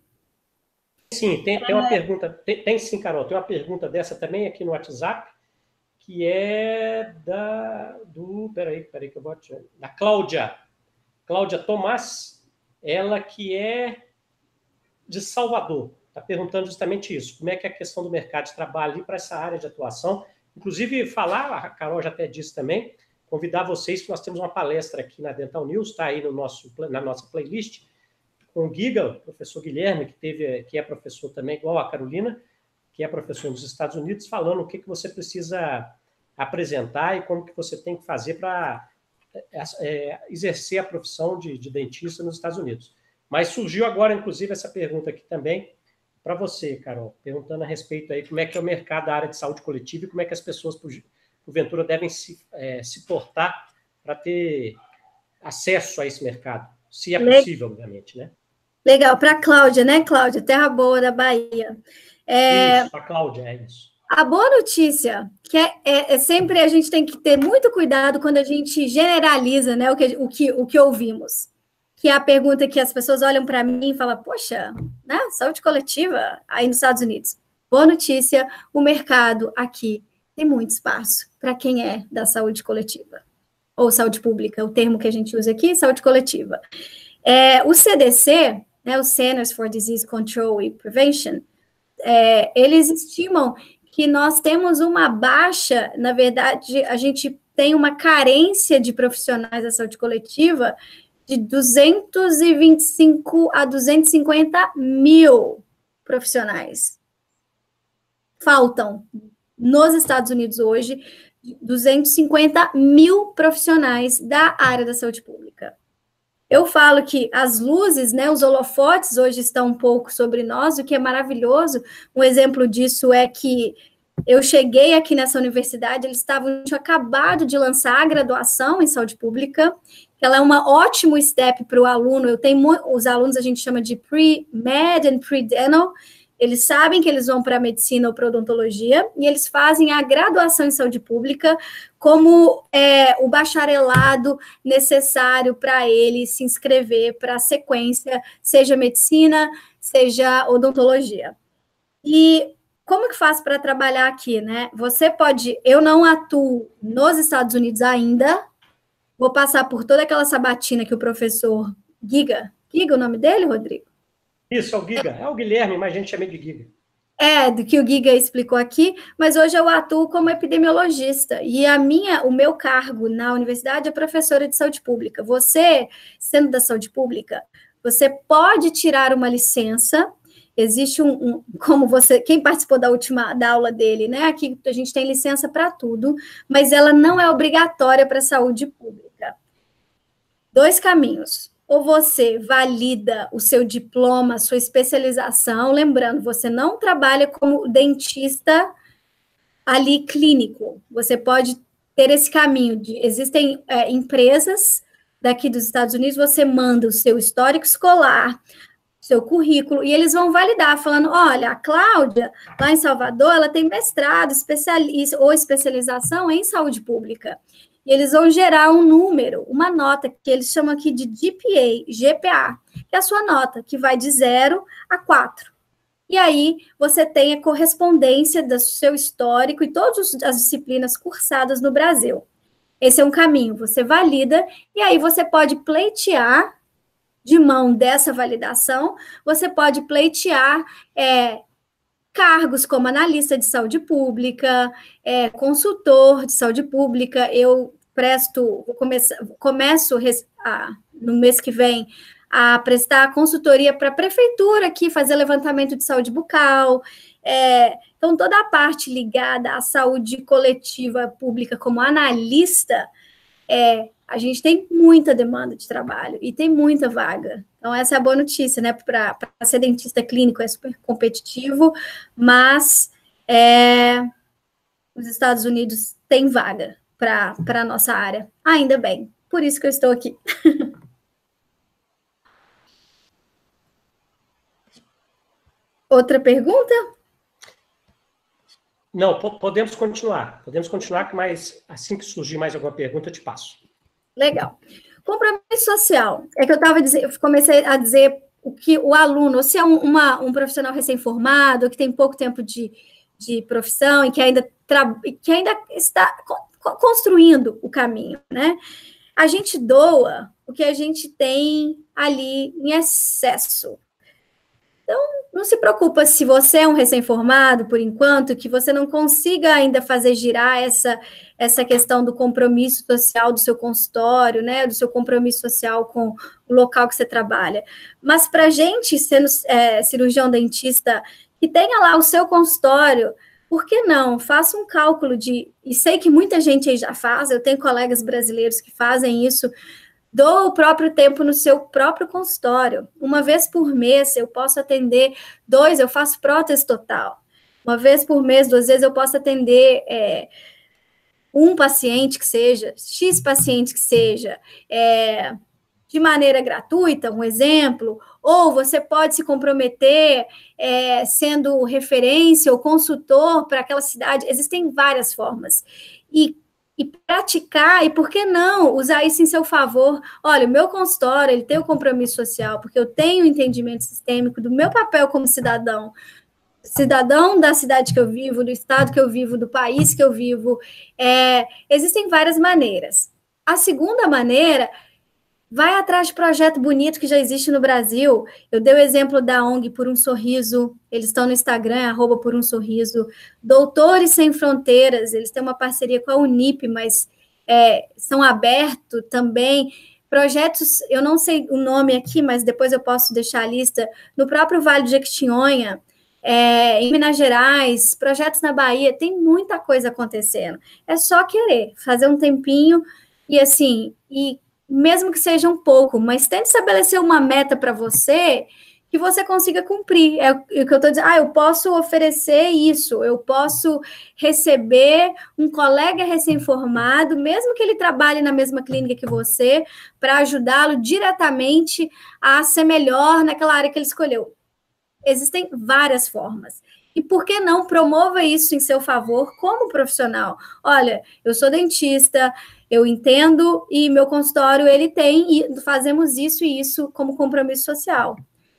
Sim, tem, tem uma é... pergunta, tem, tem sim, Carol, tem uma pergunta dessa também aqui no WhatsApp, que é da, do, peraí, peraí que eu vou atirar, da Cláudia. Cláudia Tomás, ela que é de Salvador, está perguntando justamente isso, como é que é a questão do mercado de trabalho para essa área de atuação. Inclusive, falar, a Carol já até disse também, convidar vocês que nós temos uma palestra aqui na Dental News, está aí no nosso, na nossa playlist, com o Giga, o professor Guilherme, que, teve, que é professor também, igual a Carolina, que é professor nos Estados Unidos, falando o que, que você precisa apresentar e como que você tem que fazer para é, exercer a profissão de, de dentista nos Estados Unidos. Mas surgiu agora, inclusive, essa pergunta aqui também para você, Carol, perguntando a respeito aí como é que é o mercado da área de saúde coletiva e como é que as pessoas, porventura, devem se, é, se portar para ter acesso a esse mercado, se é possível, obviamente, né? Legal, para a Cláudia, né, Cláudia? Terra Boa da Bahia. É... Isso, a Cláudia, é isso. A boa notícia, que é, é, é sempre a gente tem que ter muito cuidado quando a gente generaliza, né, o que, o que, o que ouvimos. Que é a pergunta que as pessoas olham para mim e falam, poxa, né, saúde coletiva aí nos Estados Unidos. Boa notícia, o mercado aqui tem muito espaço para quem é da saúde coletiva, ou saúde pública, o termo que a gente usa aqui, saúde coletiva. É, o C D C, né, o Centers for Disease Control and Prevention, é, eles estimam que nós temos uma baixa, na verdade, a gente tem uma carência de profissionais da saúde coletiva de duzentos e vinte e cinco a duzentos e cinquenta mil profissionais. Faltam, nos Estados Unidos hoje, duzentos e cinquenta mil profissionais da área da saúde pública. Eu falo que as luzes, né, os holofotes hoje estão um pouco sobre nós, o que é maravilhoso. Um exemplo disso é que eu cheguei aqui nessa universidade, eles estavam tinham acabado de lançar a graduação em saúde pública, que ela é um ótimo step para o aluno. Eu tenho os alunos, a gente chama de pre-med and pre-dental. Eles sabem que eles vão para a medicina ou para odontologia, e eles fazem a graduação em saúde pública como é, o bacharelado necessário para ele se inscrever para a sequência, seja medicina, seja odontologia. E como que faz para trabalhar aqui, né? Você pode, eu não atuo nos Estados Unidos ainda, vou passar por toda aquela sabatina que o professor Giga, Giga é o nome dele, Rodrigo? Isso, é o Giga. É o Guilherme, mas a gente chama de Giga. É, do que o Giga explicou aqui, mas hoje eu atuo como epidemiologista, e a minha, o meu cargo na universidade é professora de saúde pública. Você, sendo da saúde pública, você pode tirar uma licença, existe um, um como você, quem participou da última da aula dele, né, aqui a gente tem licença para tudo, mas ela não é obrigatória para a saúde pública. Dois caminhos. Ou você valida o seu diploma, a sua especialização, lembrando, você não trabalha como dentista ali clínico, você pode ter esse caminho, de, existem é, empresas daqui dos Estados Unidos, você manda o seu histórico escolar, seu currículo, e eles vão validar, falando, olha, a Cláudia, lá em Salvador, ela tem mestrado especialista, ou especialização em saúde pública. E eles vão gerar um número, uma nota, que eles chamam aqui de G P A, G P A, que é a sua nota, que vai de zero a quatro. E aí, você tem a correspondência do seu histórico e todas as disciplinas cursadas no Brasil. Esse é um caminho, você valida, e aí você pode pleitear, de mão dessa validação, você pode pleitear é, cargos como analista de saúde pública, é, consultor de saúde pública. Eu presto, vou começar, começo a, no mês que vem a prestar consultoria para a prefeitura aqui, fazer levantamento de saúde bucal. É, então, toda a parte ligada à saúde coletiva pública como analista, é, a gente tem muita demanda de trabalho e tem muita vaga. Então, essa é a boa notícia, né? Para ser dentista clínico é super competitivo, mas é, os Estados Unidos têm vaga para a nossa área. Ainda bem, por isso que eu estou aqui. Outra pergunta? Não, podemos continuar. Podemos continuar, mas assim que surgir mais alguma pergunta, eu te passo. Legal. Compromisso social. É que eu estava dizendo, eu comecei a dizer o que o aluno, se é um, uma, um profissional recém-formado, que tem pouco tempo de, de profissão e que ainda, tra, que ainda está construindo o caminho, né? A gente doa o que a gente tem ali em excesso. Então, não se preocupa se você é um recém-formado, por enquanto, que você não consiga ainda fazer girar essa, essa questão do compromisso social do seu consultório, né, do seu compromisso social com o local que você trabalha. Mas para a gente, sendo é, cirurgião dentista, que tenha lá o seu consultório, por que não? Faça um cálculo de... E sei que muita gente aí já faz, eu tenho colegas brasileiros que fazem isso, dou o próprio tempo no seu próprio consultório. Uma vez por mês eu posso atender dois, eu faço prótese total. Uma vez por mês, duas vezes eu posso atender é, um paciente que seja, X paciente que seja. É, de maneira gratuita, um exemplo, ou você pode se comprometer é, sendo referência ou consultor para aquela cidade. Existem várias formas. E, e praticar, e por que não usar isso em seu favor? Olha, o meu consultório, ele tem o compromisso social, porque eu tenho o entendimento sistêmico do meu papel como cidadão, cidadão da cidade que eu vivo, do estado que eu vivo, do país que eu vivo. É, existem várias maneiras. A segunda maneira, vai atrás de projeto bonito que já existe no Brasil. Eu dei o exemplo da O N G Por um Sorriso, eles estão no Instagram, arroba Por um Sorriso. Doutores Sem Fronteiras, eles têm uma parceria com a Unip, mas é, são abertos também. Projetos, eu não sei o nome aqui, mas depois eu posso deixar a lista, no próprio Vale do Jequitinhonha, é, em Minas Gerais, projetos na Bahia, tem muita coisa acontecendo. É só querer, fazer um tempinho e assim, e mesmo que seja um pouco, mas tente estabelecer uma meta para você que você consiga cumprir. É o que eu estou dizendo, ah, eu posso oferecer isso, eu posso receber um colega recém-formado, mesmo que ele trabalhe na mesma clínica que você, para ajudá-lo diretamente a ser melhor naquela área que ele escolheu. Existem várias formas. E por que não promova isso em seu favor como profissional? Olha, eu sou dentista, eu entendo, e meu consultório, ele tem, e fazemos isso e isso como compromisso social.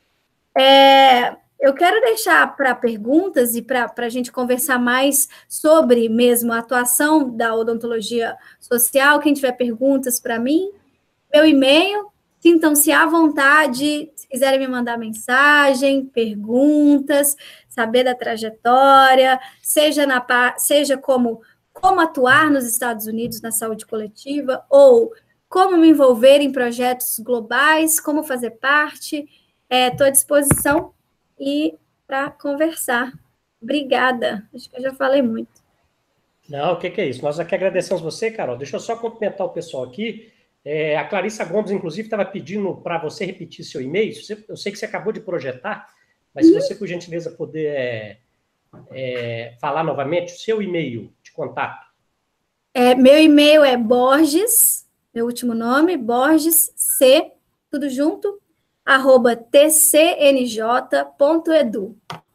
É, eu quero deixar para perguntas e para a gente conversar mais sobre mesmo a atuação da odontologia social. Quem tiver perguntas para mim, meu e-mail, sintam-se à vontade, se quiserem me mandar mensagem, perguntas, saber da trajetória, seja, na, seja como, como atuar nos Estados Unidos na saúde coletiva, ou como me envolver em projetos globais, como fazer parte. Estou é, à disposição e para conversar. Obrigada. Acho que eu já falei muito. Não, o que, que é isso? Nós aqui agradecemos você, Carol. Deixa eu só cumprimentar o pessoal aqui. É, a Clarissa Gomes, inclusive, estava pedindo para você repetir seu e-mail. Eu sei que você acabou de projetar, mas se você, por gentileza, puder é, é, falar novamente o seu e-mail de contato. É, meu e-mail é Borges, meu último nome, Borges C, tudo junto, arroba t c n j ponto e d u.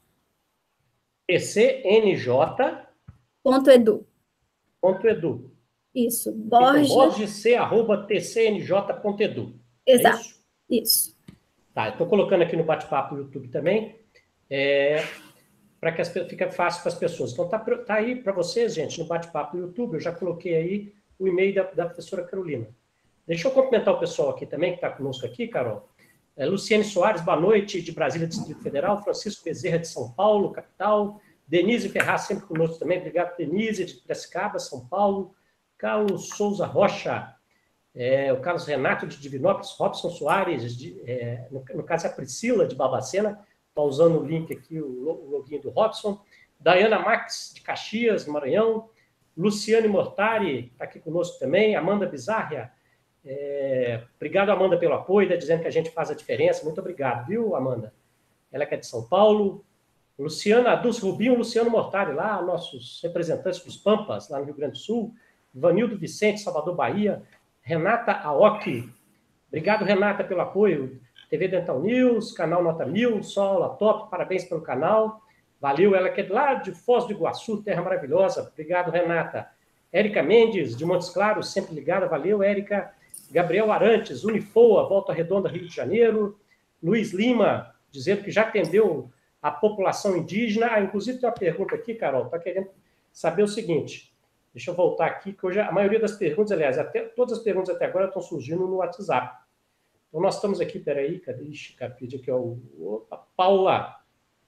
t c n j ponto e d u. Ponto edu. Isso, Borges. Então, borgesc, arroba t c n j ponto e d u. Exato, é isso? isso. Tá, estou colocando aqui no bate-papo do YouTube também, é, para que as, fique fácil para as pessoas. Então, tá, tá aí para vocês, gente, no bate-papo do YouTube, eu já coloquei aí o e-mail da, da professora Carolina. Deixa eu cumprimentar o pessoal aqui também, que está conosco aqui, Carol. É, Luciane Soares, boa noite, de Brasília, Distrito Federal. Francisco Bezerra, de São Paulo, capital. Denise Ferraz, sempre conosco também. Obrigado, Denise, de Piracicaba, São Paulo. Carlos Souza Rocha, é, o Carlos Renato, de Divinópolis. Robson Soares, de, é, no, no caso é a Priscila, de Barbacena. Está usando o link aqui, o, o login do Robson. Dayana Max, de Caxias, Maranhão. Luciane Mortari, está aqui conosco também. Amanda Bizarria. É, obrigado, Amanda, pelo apoio, tá dizendo que a gente faz a diferença. Muito obrigado, viu, Amanda? Ela que é de São Paulo. Luciana Dulce Rubinho, Luciano Mortari, lá, nossos representantes dos Pampas, lá no Rio Grande do Sul. Vanildo Vicente, Salvador, Bahia. Renata Aoki. Obrigado, Renata, pelo apoio. T V Dental News, canal Nota Mil, Sola Top, parabéns pelo canal. Valeu, ela que é lá de Foz do Iguaçu, terra maravilhosa. Obrigado, Renata. Érica Mendes, de Montes Claros, sempre ligada. Valeu, Érica. Gabriel Arantes, Unifoa, Volta Redonda, Rio de Janeiro. Luiz Lima, dizendo que já atendeu a população indígena. Ah, inclusive tem uma pergunta aqui, Carol, está querendo saber o seguinte. Deixa eu voltar aqui, que hoje a maioria das perguntas, aliás, até, todas as perguntas até agora estão surgindo no WhatsApp. Então, nós estamos aqui, peraí, cadê? Ixi, capítulo aqui, ó, opa, Paula.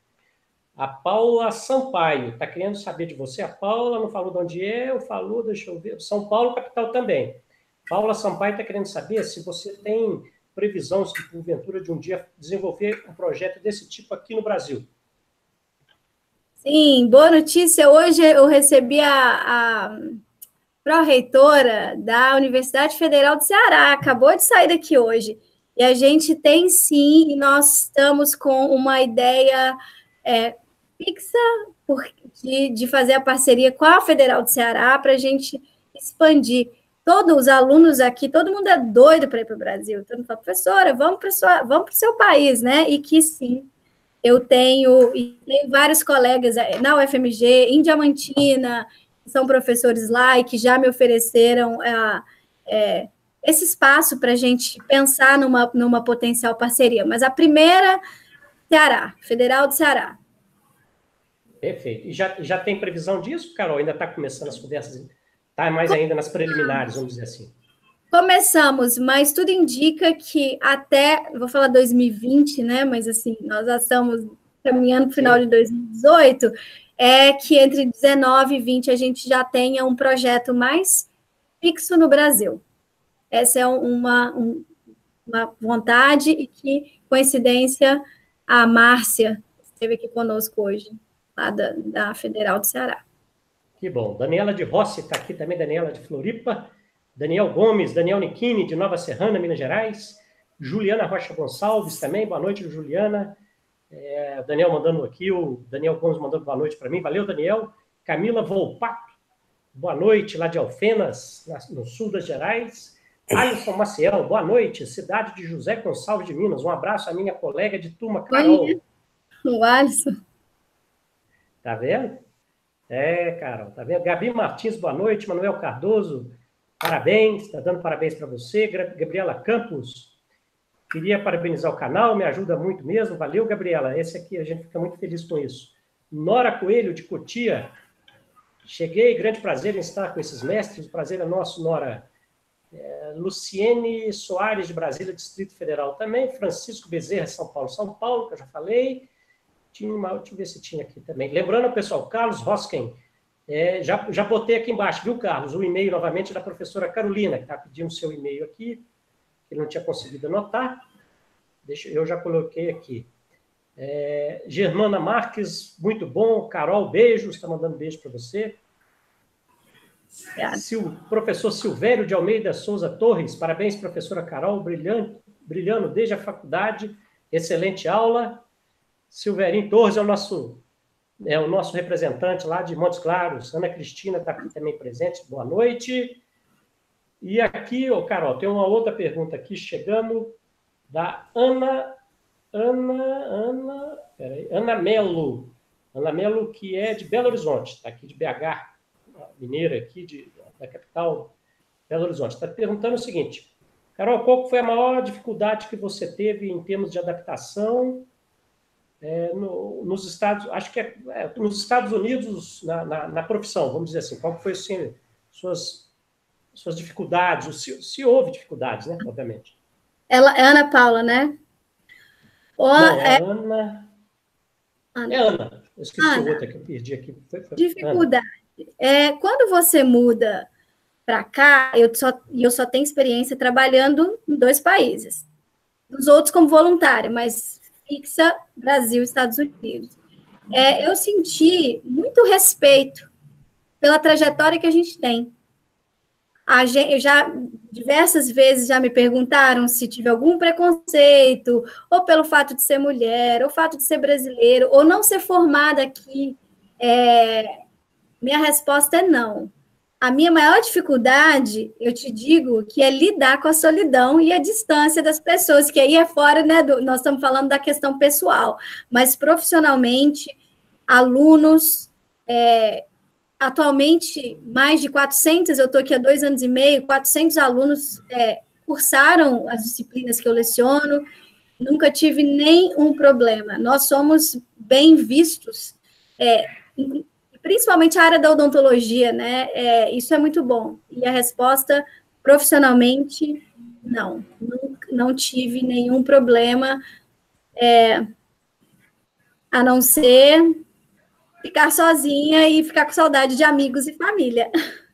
A Paula Sampaio, está querendo saber de você. A Paula não falou de onde é, eu falou, deixa eu ver. São Paulo, capital também. Paula Sampaio está querendo saber se você tem previsão, se porventura de um dia desenvolver um projeto desse tipo aqui no Brasil. Sim, boa notícia. Hoje eu recebi a, a pró-reitora da Universidade Federal do Ceará, acabou de sair daqui hoje. E a gente tem sim, e nós estamos com uma ideia é, fixa por, de, de fazer a parceria com a Federal do Ceará para a gente expandir. todos os alunos aqui, todo mundo é doido para ir para o Brasil. Todo mundo fala, professora, vamos para vamos o seu país, né? E que sim, eu tenho, e tenho vários colegas na U F M G, em Diamantina, que são professores lá e que já me ofereceram é, é, esse espaço para a gente pensar numa, numa potencial parceria. Mas a primeira, Ceará, Federal do Ceará. Perfeito. E já, já tem previsão disso, Carol? Ainda está começando as conversas? Está mais ainda nas preliminares, vamos dizer assim. Começamos, mas tudo indica que até, vou falar dois mil e vinte, né? Mas assim, nós já estamos caminhando para o final de dois mil e dezoito, é que entre dezenove e vinte a gente já tenha um projeto mais fixo no Brasil. Essa é uma, um, uma vontade e que, coincidência, a Márcia esteve aqui conosco hoje, lá da, da Federal do Ceará. Que bom. Daniela de Rossi está aqui também, Daniela de Floripa, Daniel Gomes, Daniel Nichini, de Nova Serrana, Minas Gerais, Juliana Rocha Gonçalves também, boa noite, Juliana. É, Daniel mandando aqui, o Daniel Gomes mandando boa noite para mim, valeu, Daniel. Camila Volpato, boa noite, lá de Alfenas, no sul das Gerais. Alisson Maciel, boa noite, cidade de José Gonçalves de Minas, um abraço à minha colega de turma, Carol. Oi, o Alisson. Tá vendo? É, Carol, tá vendo? Gabi Martins, boa noite. Manuel Cardoso, parabéns, está dando parabéns para você. Gabriela Campos, queria parabenizar o canal, me ajuda muito mesmo. Valeu, Gabriela. Esse aqui, a gente fica muito feliz com isso. Nora Coelho, de Cotia. Cheguei, grande prazer em estar com esses mestres. O prazer é nosso, Nora. É, Luciene Soares, de Brasília, Distrito Federal também. Francisco Bezerra, São Paulo, São Paulo, que eu já falei. Tinha uma, deixa eu ver se tinha aqui também. Lembrando, pessoal, Carlos Rosken, é, já, já botei aqui embaixo, viu, Carlos? O e-mail, novamente, da professora Carolina, que está pedindo o seu e-mail aqui, que ele não tinha conseguido anotar. Deixa, eu já coloquei aqui. É, Germana Marques, muito bom. Carol, beijos, está mandando beijo para você. Sil, professor Silvério de Almeida Souza Torres, parabéns, professora Carol, brilhante, brilhando desde a faculdade, excelente aula. Silverinho Torres é o nosso, é o nosso representante lá de Montes Claros. Ana Cristina está aqui também presente. Boa noite. E aqui, oh, Carol, tem uma outra pergunta aqui chegando da Ana, Ana, Ana, peraí, Ana Melo. Ana Melo, que é de Belo Horizonte, está aqui de B H, mineira aqui de, da capital, Belo Horizonte. Está perguntando o seguinte, Carol, qual foi a maior dificuldade que você teve em termos de adaptação É, no, nos Estados, acho que é, é, nos Estados Unidos, na, na, na profissão, vamos dizer assim, qual foi assim, suas, suas dificuldades, se, se houve dificuldades, né, obviamente. Ela é Ana Paula, né? Ou Não, é, é Ana... Ana. É Ana, eu esqueci Ana. outra que eu perdi aqui. Foi, foi dificuldade. É, quando você muda para cá, eu só, eu só tenho experiência trabalhando em dois países. Os outros como voluntária, mas fixa Brasil e Estados Unidos. É, eu senti muito respeito pela trajetória que a gente tem. A gente, eu já, diversas vezes já me perguntaram se tive algum preconceito, ou pelo fato de ser mulher, ou fato de ser brasileiro, ou não ser formada aqui. É, minha resposta é não. A minha maior dificuldade, eu te digo, que é lidar com a solidão e a distância das pessoas, que aí é fora, né, do, nós estamos falando da questão pessoal, mas profissionalmente, alunos, é, atualmente, mais de quatrocentos, eu estou aqui há dois anos e meio, quatrocentos alunos é, cursaram as disciplinas que eu leciono, nunca tive nenhum problema. Nós somos bem vistos, é, principalmente a área da odontologia, né? É, isso é muito bom. E a resposta, profissionalmente, não. Não, não tive nenhum problema, é, a não ser ficar sozinha e ficar com saudade de amigos e família.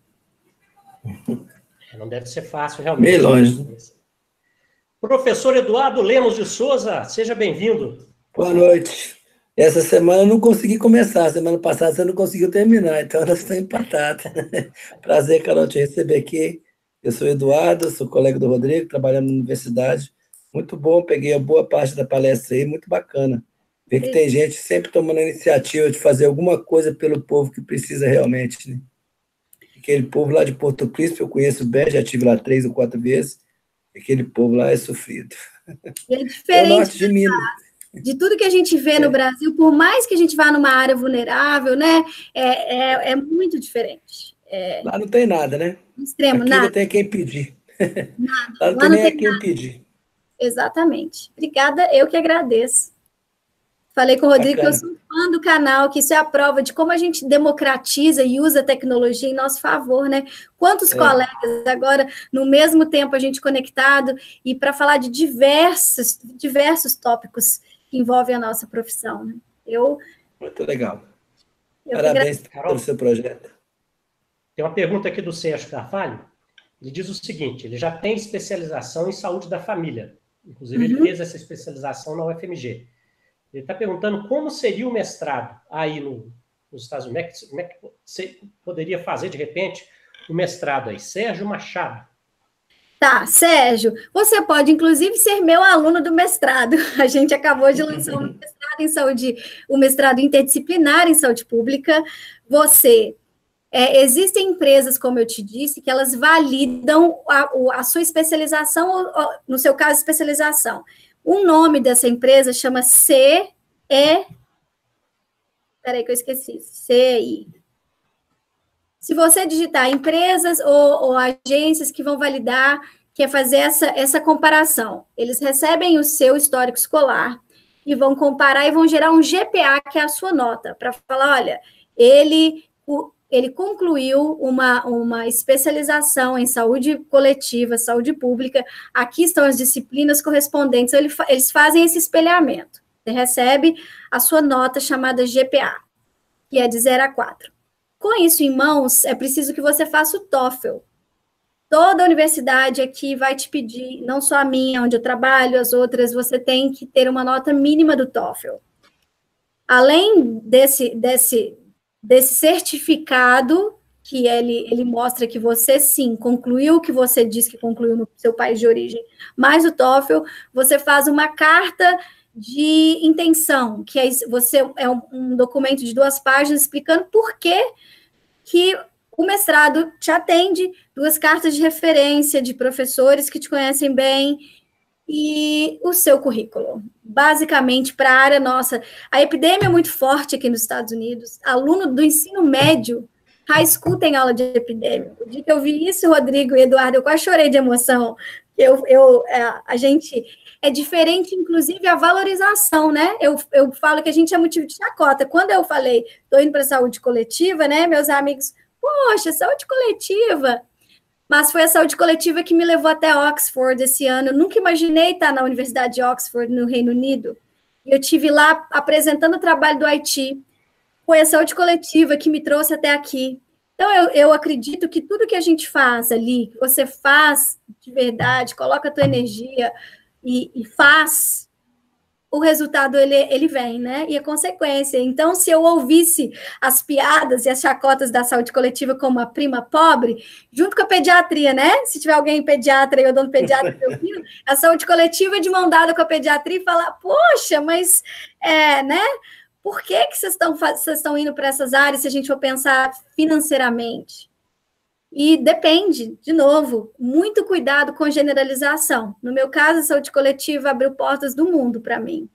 Não deve ser fácil, realmente. Bem longe. Professor Eduardo Lemos de Souza, seja bem-vindo. Boa noite. Essa semana eu não consegui começar, semana passada você não conseguiu terminar, então nós estamos empatados. Prazer, Carol, te receber aqui. Eu sou Eduardo, sou colega do Rodrigo, trabalhando na universidade. Muito bom, peguei a boa parte da palestra aí, muito bacana. Ver que tem gente sempre tomando a iniciativa de fazer alguma coisa pelo povo que precisa realmente. Né? aquele povo lá de Porto Príncipe, eu conheço bem, já estive lá três ou quatro vezes, aquele povo lá é sofrido. E é diferente, é o norte de Minas. De tudo que a gente vê é. no Brasil, por mais que a gente vá numa área vulnerável, né, é, é, é muito diferente. É... Lá não tem nada, né? Extremo, Aqui nada. não tem quem pedir. Nada. Lá não Lá tem não nem tem a quem nada. pedir. Exatamente. Obrigada, eu que agradeço. Falei com o Rodrigo Bacana. que eu sou fã do canal, que isso é a prova de como a gente democratiza e usa a tecnologia em nosso favor, né? Quantos é. colegas agora, no mesmo tempo, a gente conectado, e para falar de diversos, diversos tópicos que envolvem a nossa profissão, né? Eu... Muito legal. Eu Parabéns pelo seu projeto. Tem uma pergunta aqui do Sérgio Carvalho. Ele diz o seguinte, ele já tem especialização em saúde da família. Inclusive, uhum. ele fez essa especialização na U F M G. Ele está perguntando como seria o mestrado aí no, nos Estados Unidos. Como é que você poderia fazer, de repente, o mestrado aí? Sérgio Machado. Tá, Sérgio, você pode, inclusive, ser meu aluno do mestrado. A gente acabou de lançar um mestrado em saúde, o um mestrado interdisciplinar em saúde pública. Você... É, existem empresas, como eu te disse, que elas validam a, a sua especialização, ou, ou, no seu caso, especialização. O nome dessa empresa chama C E... Peraí que eu esqueci. C I. Se você digitar empresas ou, ou agências que vão validar, quer fazer essa, essa comparação. Eles recebem o seu histórico escolar e vão comparar e vão gerar um G P A, que é a sua nota, para falar, olha, ele... O, ele concluiu uma, uma especialização em saúde coletiva, saúde pública, aqui estão as disciplinas correspondentes, ele, eles fazem esse espelhamento. Você recebe a sua nota chamada G P A, que é de zero a quatro. Com isso em mãos, é preciso que você faça o TOEFL. Toda a universidade aqui vai te pedir, não só a minha, onde eu trabalho, as outras, você tem que ter uma nota mínima do TOEFL. Além desse... desse desse certificado, que ele, ele mostra que você, sim, concluiu o que você disse que concluiu no seu país de origem, mais o TOEFL, você faz uma carta de intenção, que é, você, é um, um documento de duas páginas explicando por que, que o mestrado te atende, duas cartas de referência de professores que te conhecem bem, e o seu currículo, basicamente para a área nossa. A epidemia é muito forte aqui nos Estados Unidos, aluno do ensino médio, high school tem aula de epidemia. O dia que eu vi isso, Rodrigo e Eduardo, eu quase chorei de emoção. Eu, eu, a gente, é diferente, inclusive, a valorização, né? Eu, eu falo que a gente é motivo de chacota. Quando eu falei, estou indo para a saúde coletiva, né? Meus amigos, poxa, saúde coletiva... Mas foi a saúde coletiva que me levou até Oxford esse ano. Eu nunca imaginei estar na Universidade de Oxford, no Reino Unido. E eu estive lá apresentando o trabalho do Haiti. Foi a saúde coletiva que me trouxe até aqui. Então, eu, eu acredito que tudo que a gente faz ali, que você faz de verdade, coloca a tua energia e, e faz, o resultado, ele, ele vem, né? E a consequência. Então, se eu ouvisse as piadas e as chacotas da saúde coletiva como a prima pobre, junto com a pediatria, né? Se tiver alguém pediatra e eu dando pediatra ouvindo, a saúde coletiva de mão dada com a pediatria e falar, poxa, mas, é, né? Por que, que vocês estão, vocês estão indo para essas áreas se a gente for pensar financeiramente? E depende, de novo, muito cuidado com generalização. No meu caso, a saúde coletiva abriu portas do mundo para mim.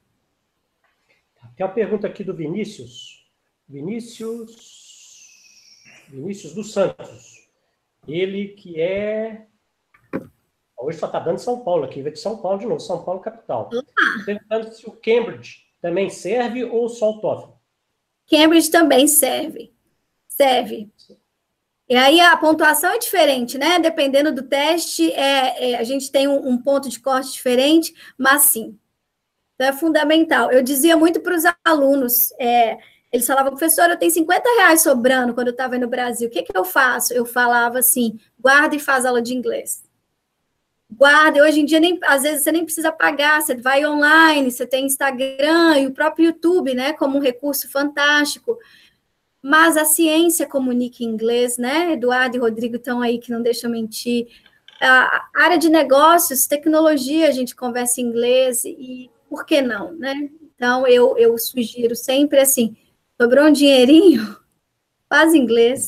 Tem uma pergunta aqui do Vinícius. Vinícius... Vinícius dos Santos. Ele que é... Hoje só está dando São Paulo aqui, vai de São Paulo de novo, São Paulo capital. Perguntando se o Cambridge também serve ou só o TOEFL? Cambridge também serve. Serve. E aí a pontuação é diferente, né? Dependendo do teste, é, é, a gente tem um, um ponto de corte diferente, mas sim. Então é fundamental. Eu dizia muito para os alunos, é, eles falavam, professor, eu tenho cinquenta reais sobrando quando eu estava aí no Brasil, o que, que eu faço? Eu falava assim, guarda e faz aula de inglês. Guarda, hoje em dia, nem, às vezes, você nem precisa pagar, você vai online, você tem Instagram e o próprio YouTube, né, como um recurso fantástico. Mas a ciência comunica em inglês, né? Eduardo e Rodrigo estão aí que não deixam mentir. A área de negócios, tecnologia, a gente conversa em inglês e por que não, né? Então, eu, eu sugiro sempre assim, sobrou um dinheirinho, faz inglês, se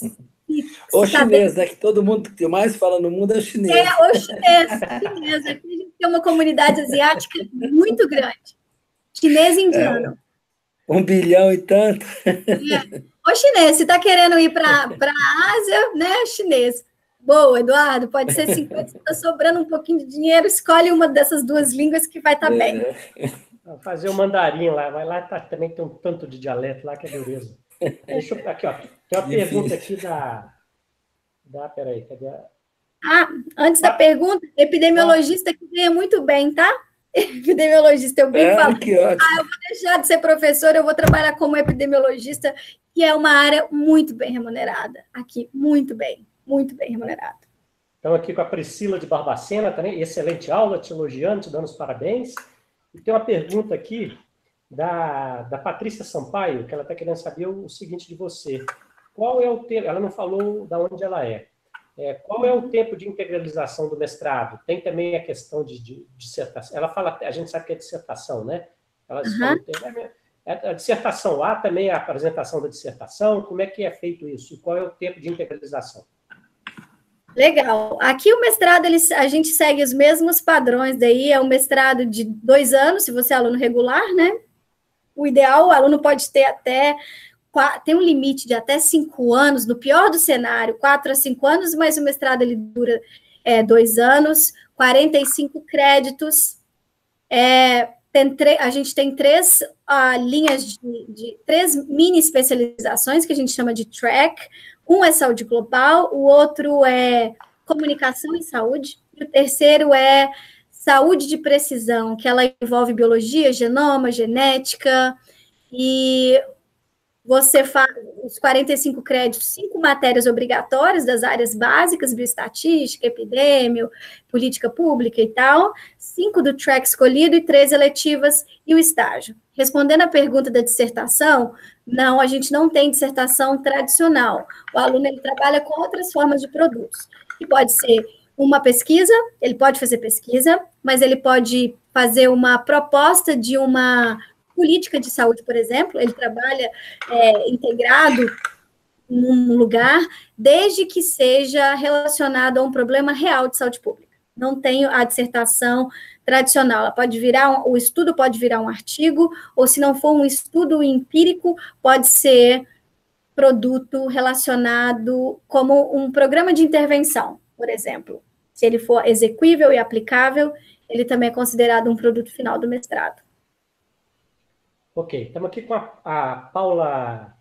O chinês, né? Que todo mundo que mais fala no mundo é o chinês. É, o chinês. chinês. Aqui a gente tem uma comunidade asiática muito grande. Chinês e indiano. É, um bilhão e tanto. É. Ô, chinês, se está querendo ir para a Ásia, né? Chinês. Boa, Eduardo, pode ser cinquenta, se está sobrando um pouquinho de dinheiro, escolhe uma dessas duas línguas que vai estar tá bem. Vou fazer o mandarim lá, vai lá, tá, também tem um tanto de dialeto lá que é beleza. Deixa eu, aqui, ó, tem uma Difícil. pergunta aqui da... da peraí, cadê a... Ah, antes da pergunta, epidemiologista que ganha muito bem, tá? Epidemiologista, eu bem é, falo. Que ótimo. Ah, eu vou deixar de ser professora, eu vou trabalhar como epidemiologista, que é uma área muito bem remunerada. Aqui, muito bem, muito bem remunerada. Estamos aqui com a Priscila de Barbacena também, excelente aula, te elogiando, te dando os parabéns. E tem uma pergunta aqui da, da Patrícia Sampaio, que ela está querendo saber o, o seguinte de você. Qual é o tempo, ela não falou de onde ela é, é, qual é o tempo de integralização do mestrado? Tem também a questão de, de, de dissertação, ela fala, a gente sabe que é dissertação, né? Ela uhum. é, a dissertação lá também é a apresentação da dissertação, como é que é feito isso? E qual é o tempo de integralização? Legal. Aqui o mestrado, ele, a gente segue os mesmos padrões, daí é um mestrado de dois anos, se você é aluno regular, né? O ideal, o aluno pode ter até, tem um limite de até cinco anos, no pior do cenário, quatro a cinco anos, mas o mestrado, ele dura é, dois anos, quarenta e cinco créditos, é, tem a gente tem três uh, linhas de, de, três mini especializações, que a gente chama de track. Um é saúde global, o outro é comunicação e saúde, e o terceiro é saúde de precisão, que ela envolve biologia, genoma, genética, e você faz os quarenta e cinco créditos, cinco matérias obrigatórias das áreas básicas, bioestatística, epidêmio, política pública e tal, cinco do track escolhido e três eletivas e o estágio. Respondendo à pergunta da dissertação, não, a gente não tem dissertação tradicional. O aluno ele trabalha com outras formas de produtos, que pode ser uma pesquisa, ele pode fazer pesquisa, mas ele pode fazer uma proposta de uma política de saúde, por exemplo, ele trabalha é, integrado num lugar, desde que seja relacionado a um problema real de saúde pública. Não tem a dissertação tradicional, ela pode virar, um, o estudo pode virar um artigo, ou se não for um estudo empírico, pode ser produto relacionado como um programa de intervenção, por exemplo. Se ele for exequível e aplicável, ele também é considerado um produto final do mestrado. Ok, estamos aqui com a, a Paula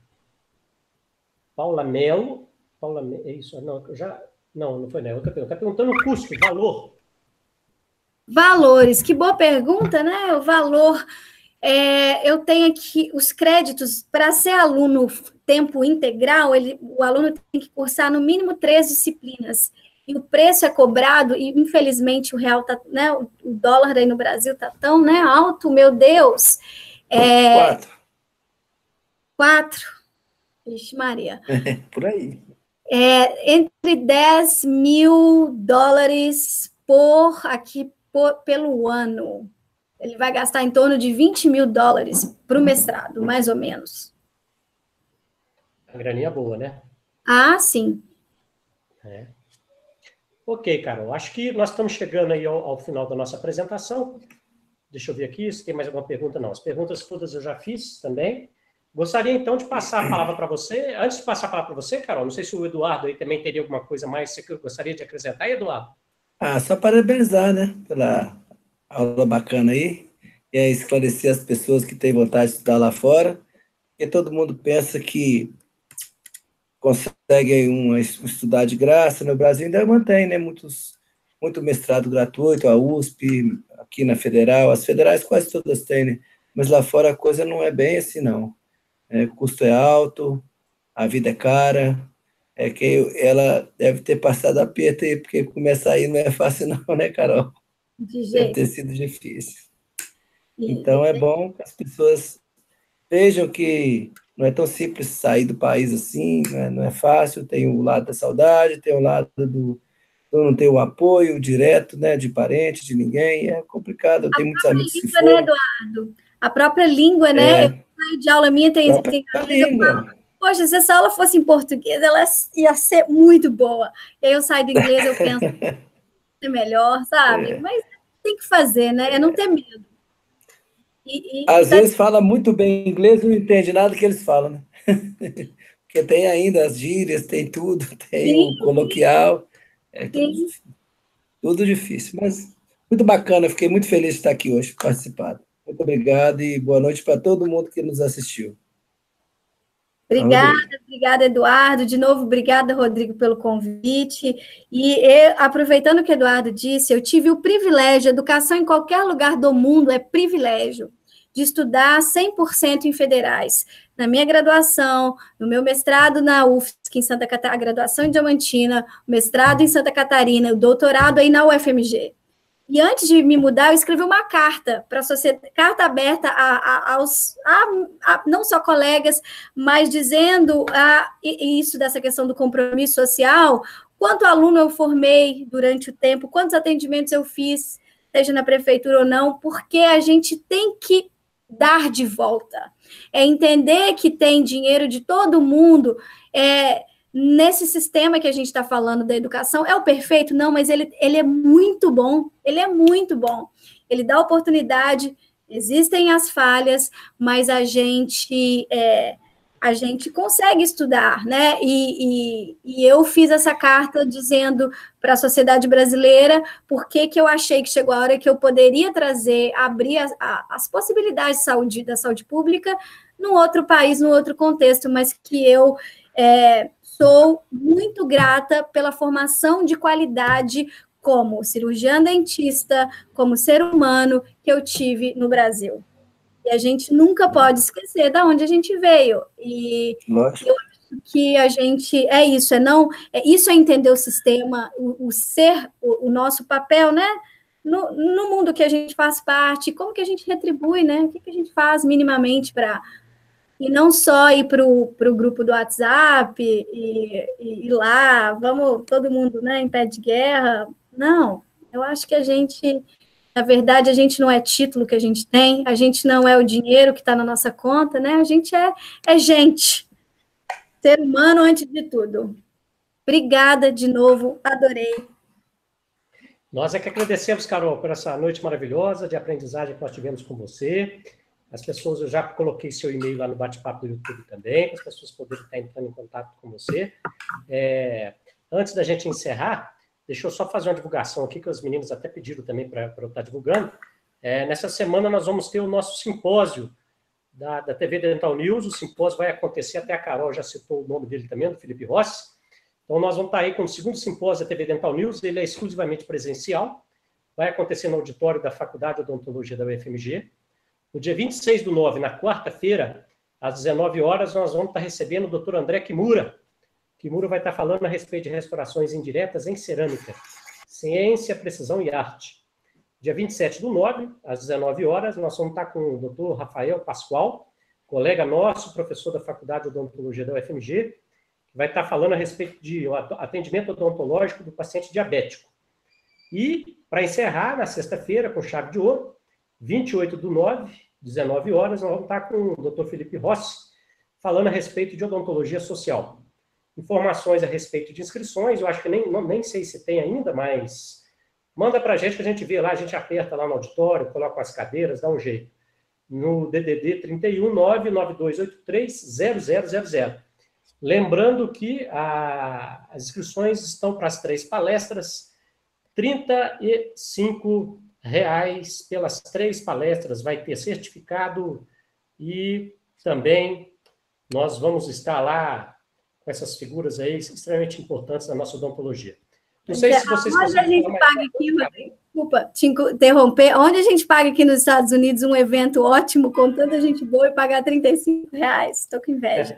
Paula Melo. Paula, é isso? Não, já, não, não foi, né? Outra pergunta. Está perguntando o custo, valor. Valores, que boa pergunta, né? O valor, é, eu tenho aqui os créditos, para ser aluno tempo integral, ele, o aluno tem que cursar no mínimo três disciplinas. E o preço é cobrado, e infelizmente o real tá, né? O, o dólar aí no Brasil está tão, né, alto, meu Deus. É, quatro. Quatro. Vixe, Maria. É, por aí. É, entre dez mil dólares por aqui por, pelo ano. Ele vai gastar em torno de vinte mil dólares para o mestrado, mais ou menos. A graninha boa, né? Ah, sim. É. Ok, Carol. Acho que nós estamos chegando aí ao, ao final da nossa apresentação. Deixa eu ver aqui se tem mais alguma pergunta. Não, as perguntas todas eu já fiz também. Gostaria, então, de passar a palavra para você. Antes de passar a palavra para você, Carol, não sei se o Eduardo aí também teria alguma coisa mais que eu gostaria de acrescentar. Aí, Eduardo? Ah, só parabenizar, né, pela aula bacana aí, e aí esclarecer as pessoas que têm vontade de estudar lá fora, porque todo mundo pensa que consegue um, estudar de graça. No Brasil ainda mantém, né, muitos, muito mestrado gratuito, a U S P, aqui na Federal, as federais quase todas têm, né? Mas lá fora a coisa não é bem assim, não. É, o custo é alto, a vida é cara, é que ela deve ter passado aperto aí, porque começar aí não é fácil não, né, Carol? De jeito. Deve ter sido difícil. Então é bom que as pessoas vejam que não é tão simples sair do país assim, não é, não é fácil, tem o lado da saudade, tem o lado do não ter o apoio direto, né, de parente, de ninguém, é complicado, eu tenho muitos amigos que foram. Né, Eduardo? A própria língua, né? É. Eu saio de aula minha, tem, tem língua. poxa, se essa aula fosse em português, ela ia ser muito boa. E aí eu saio do inglês, eu penso, é melhor, sabe? É. Mas tem que fazer, né? É não ter medo. E, e, Às e tá... vezes fala muito bem inglês e não entende nada que eles falam, né? Porque tem ainda as gírias, tem tudo, tem Sim, o coloquial, é tudo, sim. tudo difícil. Mas muito bacana, fiquei muito feliz de estar aqui hoje, participado. Muito obrigado e boa noite para todo mundo que nos assistiu. Obrigada, obrigada, Eduardo. De novo, obrigada, Rodrigo, pelo convite. E eu, aproveitando o que o Eduardo disse, eu tive o privilégio, educação em qualquer lugar do mundo é privilégio, de estudar cem por cento em federais. Na minha graduação, no meu mestrado na U F S C, em Santa Catarina, a graduação em Diamantina, mestrado em Santa Catarina, o doutorado aí na U F M G. E antes de me mudar, eu escrevi uma carta para a sociedade, carta aberta a, a, aos, a, a, não só colegas, mas dizendo a, isso dessa questão do compromisso social, quanto aluno eu formei durante o tempo, quantos atendimentos eu fiz, seja na prefeitura ou não, porque a gente tem que dar de volta. É entender que tem dinheiro de todo mundo, é... Nesse sistema que a gente está falando da educação, é o perfeito? Não, mas ele, ele é muito bom, ele é muito bom. Ele dá oportunidade, existem as falhas, mas a gente, é, a gente consegue estudar, né? E, e, e eu fiz essa carta dizendo para a sociedade brasileira por que que eu achei que chegou a hora que eu poderia trazer, abrir a, a, as possibilidades de saúde, da saúde pública num outro país, num outro contexto, mas que eu... É, sou muito grata pela formação de qualidade como cirurgiã dentista, como ser humano que eu tive no Brasil. E a gente nunca pode esquecer de onde a gente veio. E Lógico. eu acho que a gente é isso, é não, é isso é entender o sistema, o, o ser, o, o nosso papel, né? No, no mundo que a gente faz parte, como que a gente retribui, né? O que, que a gente faz minimamente para... E não só ir para o grupo do WhatsApp e, e ir lá, vamos todo mundo, né, em pé de guerra. Não, eu acho que a gente, na verdade, a gente não é título que a gente tem, a gente não é o dinheiro que está na nossa conta, né? A gente é, é gente, ser humano antes de tudo. Obrigada de novo, adorei. Nós é que agradecemos, Carol, por essa noite maravilhosa de aprendizagem que nós tivemos com você. As pessoas, eu já coloquei seu e-mail lá no bate-papo do YouTube também, para as pessoas poderem estar entrando em contato com você. É, antes da gente encerrar, deixa eu só fazer uma divulgação aqui, que os meninos até pediram também para eu estar divulgando. É, nessa semana nós vamos ter o nosso simpósio da, da T V Dental News. O simpósio vai acontecer, até a Carol já citou o nome dele também, do Felipe Rossi. Então nós vamos estar aí com o segundo simpósio da T V Dental News, ele é exclusivamente presencial, vai acontecer no auditório da Faculdade de Odontologia da U F M G. No dia vinte e seis do nove, na quarta-feira, às dezenove horas, nós vamos estar recebendo o doutor André Kimura. Kimura vai estar falando a respeito de restaurações indiretas em cerâmica, ciência, precisão e arte. Dia vinte e sete do nove, às dezenove horas, nós vamos estar com o doutor Rafael Pascoal, colega nosso, professor da Faculdade de Odontologia da U F M G, que vai estar falando a respeito de atendimento odontológico do paciente diabético. E, para encerrar, na sexta-feira, com chave de ouro, vinte e oito do nove, dezenove horas, nós vamos estar com o doutor Felipe Rossi, falando a respeito de odontologia social. Informações a respeito de inscrições, eu acho que nem, não, nem sei se tem ainda, mas manda para a gente, que a gente vê lá, a gente aperta lá no auditório, coloca as cadeiras, dá um jeito. No D D D trinta e um, nove nove dois oito três, zero zero zero zero. Lembrando que a, as inscrições estão para as três palestras, trinta e cinco reais pelas três palestras, vai ter certificado e também nós vamos estar lá com essas figuras aí extremamente importantes da nossa odontologia. Não sei se vocês onde a gente paga aqui, desculpa te interromper, onde a gente paga aqui nos Estados Unidos um evento ótimo com tanta gente boa e pagar trinta e cinco reais, estou com inveja.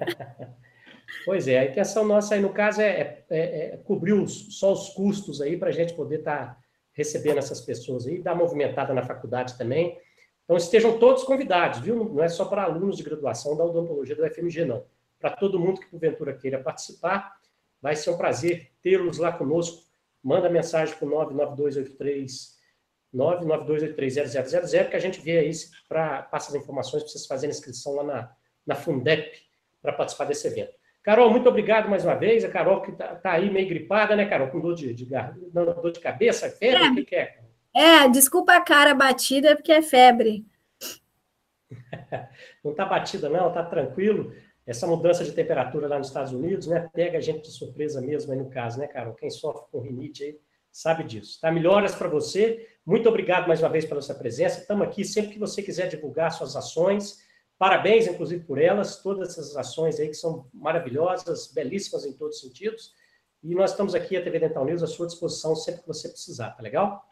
Pois é, a intenção nossa aí no caso é, é, é cobrir os, só os custos aí para a gente poder estar tá recebendo essas pessoas aí, dar movimentada na faculdade também. Então, estejam todos convidados, viu? Não é só para alunos de graduação da odontologia do U F M G, não. Para todo mundo que, porventura, queira participar, vai ser um prazer tê-los lá conosco. Manda mensagem para o nove nove dois oito três, nove nove dois oito três, zero zero zero zero, que a gente vê aí, para passar as informações para vocês fazerem inscrição lá na, na Fundep, para participar desse evento. Carol, muito obrigado mais uma vez. A Carol que está tá aí meio gripada, né, Carol? Com dor de, de, não, dor de cabeça, febre, o que, que é? É, desculpa a cara batida, porque é febre. Não está batida, não, está tranquilo. Essa mudança de temperatura lá nos Estados Unidos, né, pega a gente de surpresa mesmo aí no caso, né, Carol? Quem sofre com rinite aí sabe disso. Tá? Melhoras para você. Muito obrigado mais uma vez pela sua presença. Estamos aqui sempre que você quiser divulgar suas ações. Parabéns, inclusive, por elas, todas essas ações aí que são maravilhosas, belíssimas em todos os sentidos. E nós estamos aqui, a T V Dental News, à sua disposição sempre que você precisar, tá legal?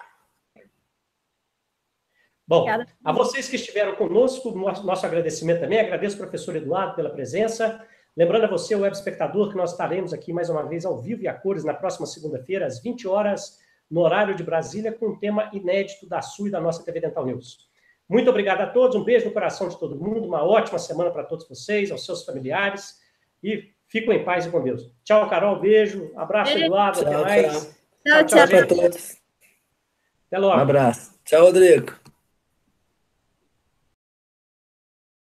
Bom, Obrigada. A vocês que estiveram conosco, nosso, nosso agradecimento também. Agradeço ao professor Eduardo pela presença. Lembrando a você, o web espectador, que nós estaremos aqui mais uma vez ao vivo e a cores na próxima segunda-feira, às vinte horas, no horário de Brasília, com um tema inédito da sua e da nossa T V Dental News. Muito obrigado a todos, um beijo no coração de todo mundo, uma ótima semana para todos vocês, aos seus familiares, e fiquem em paz e com Deus. Tchau, Carol, beijo, abraço, Eduardo, tchau, até mais. Tchau, tchau, tchau para todos. Até logo. Um abraço. Tchau, Rodrigo.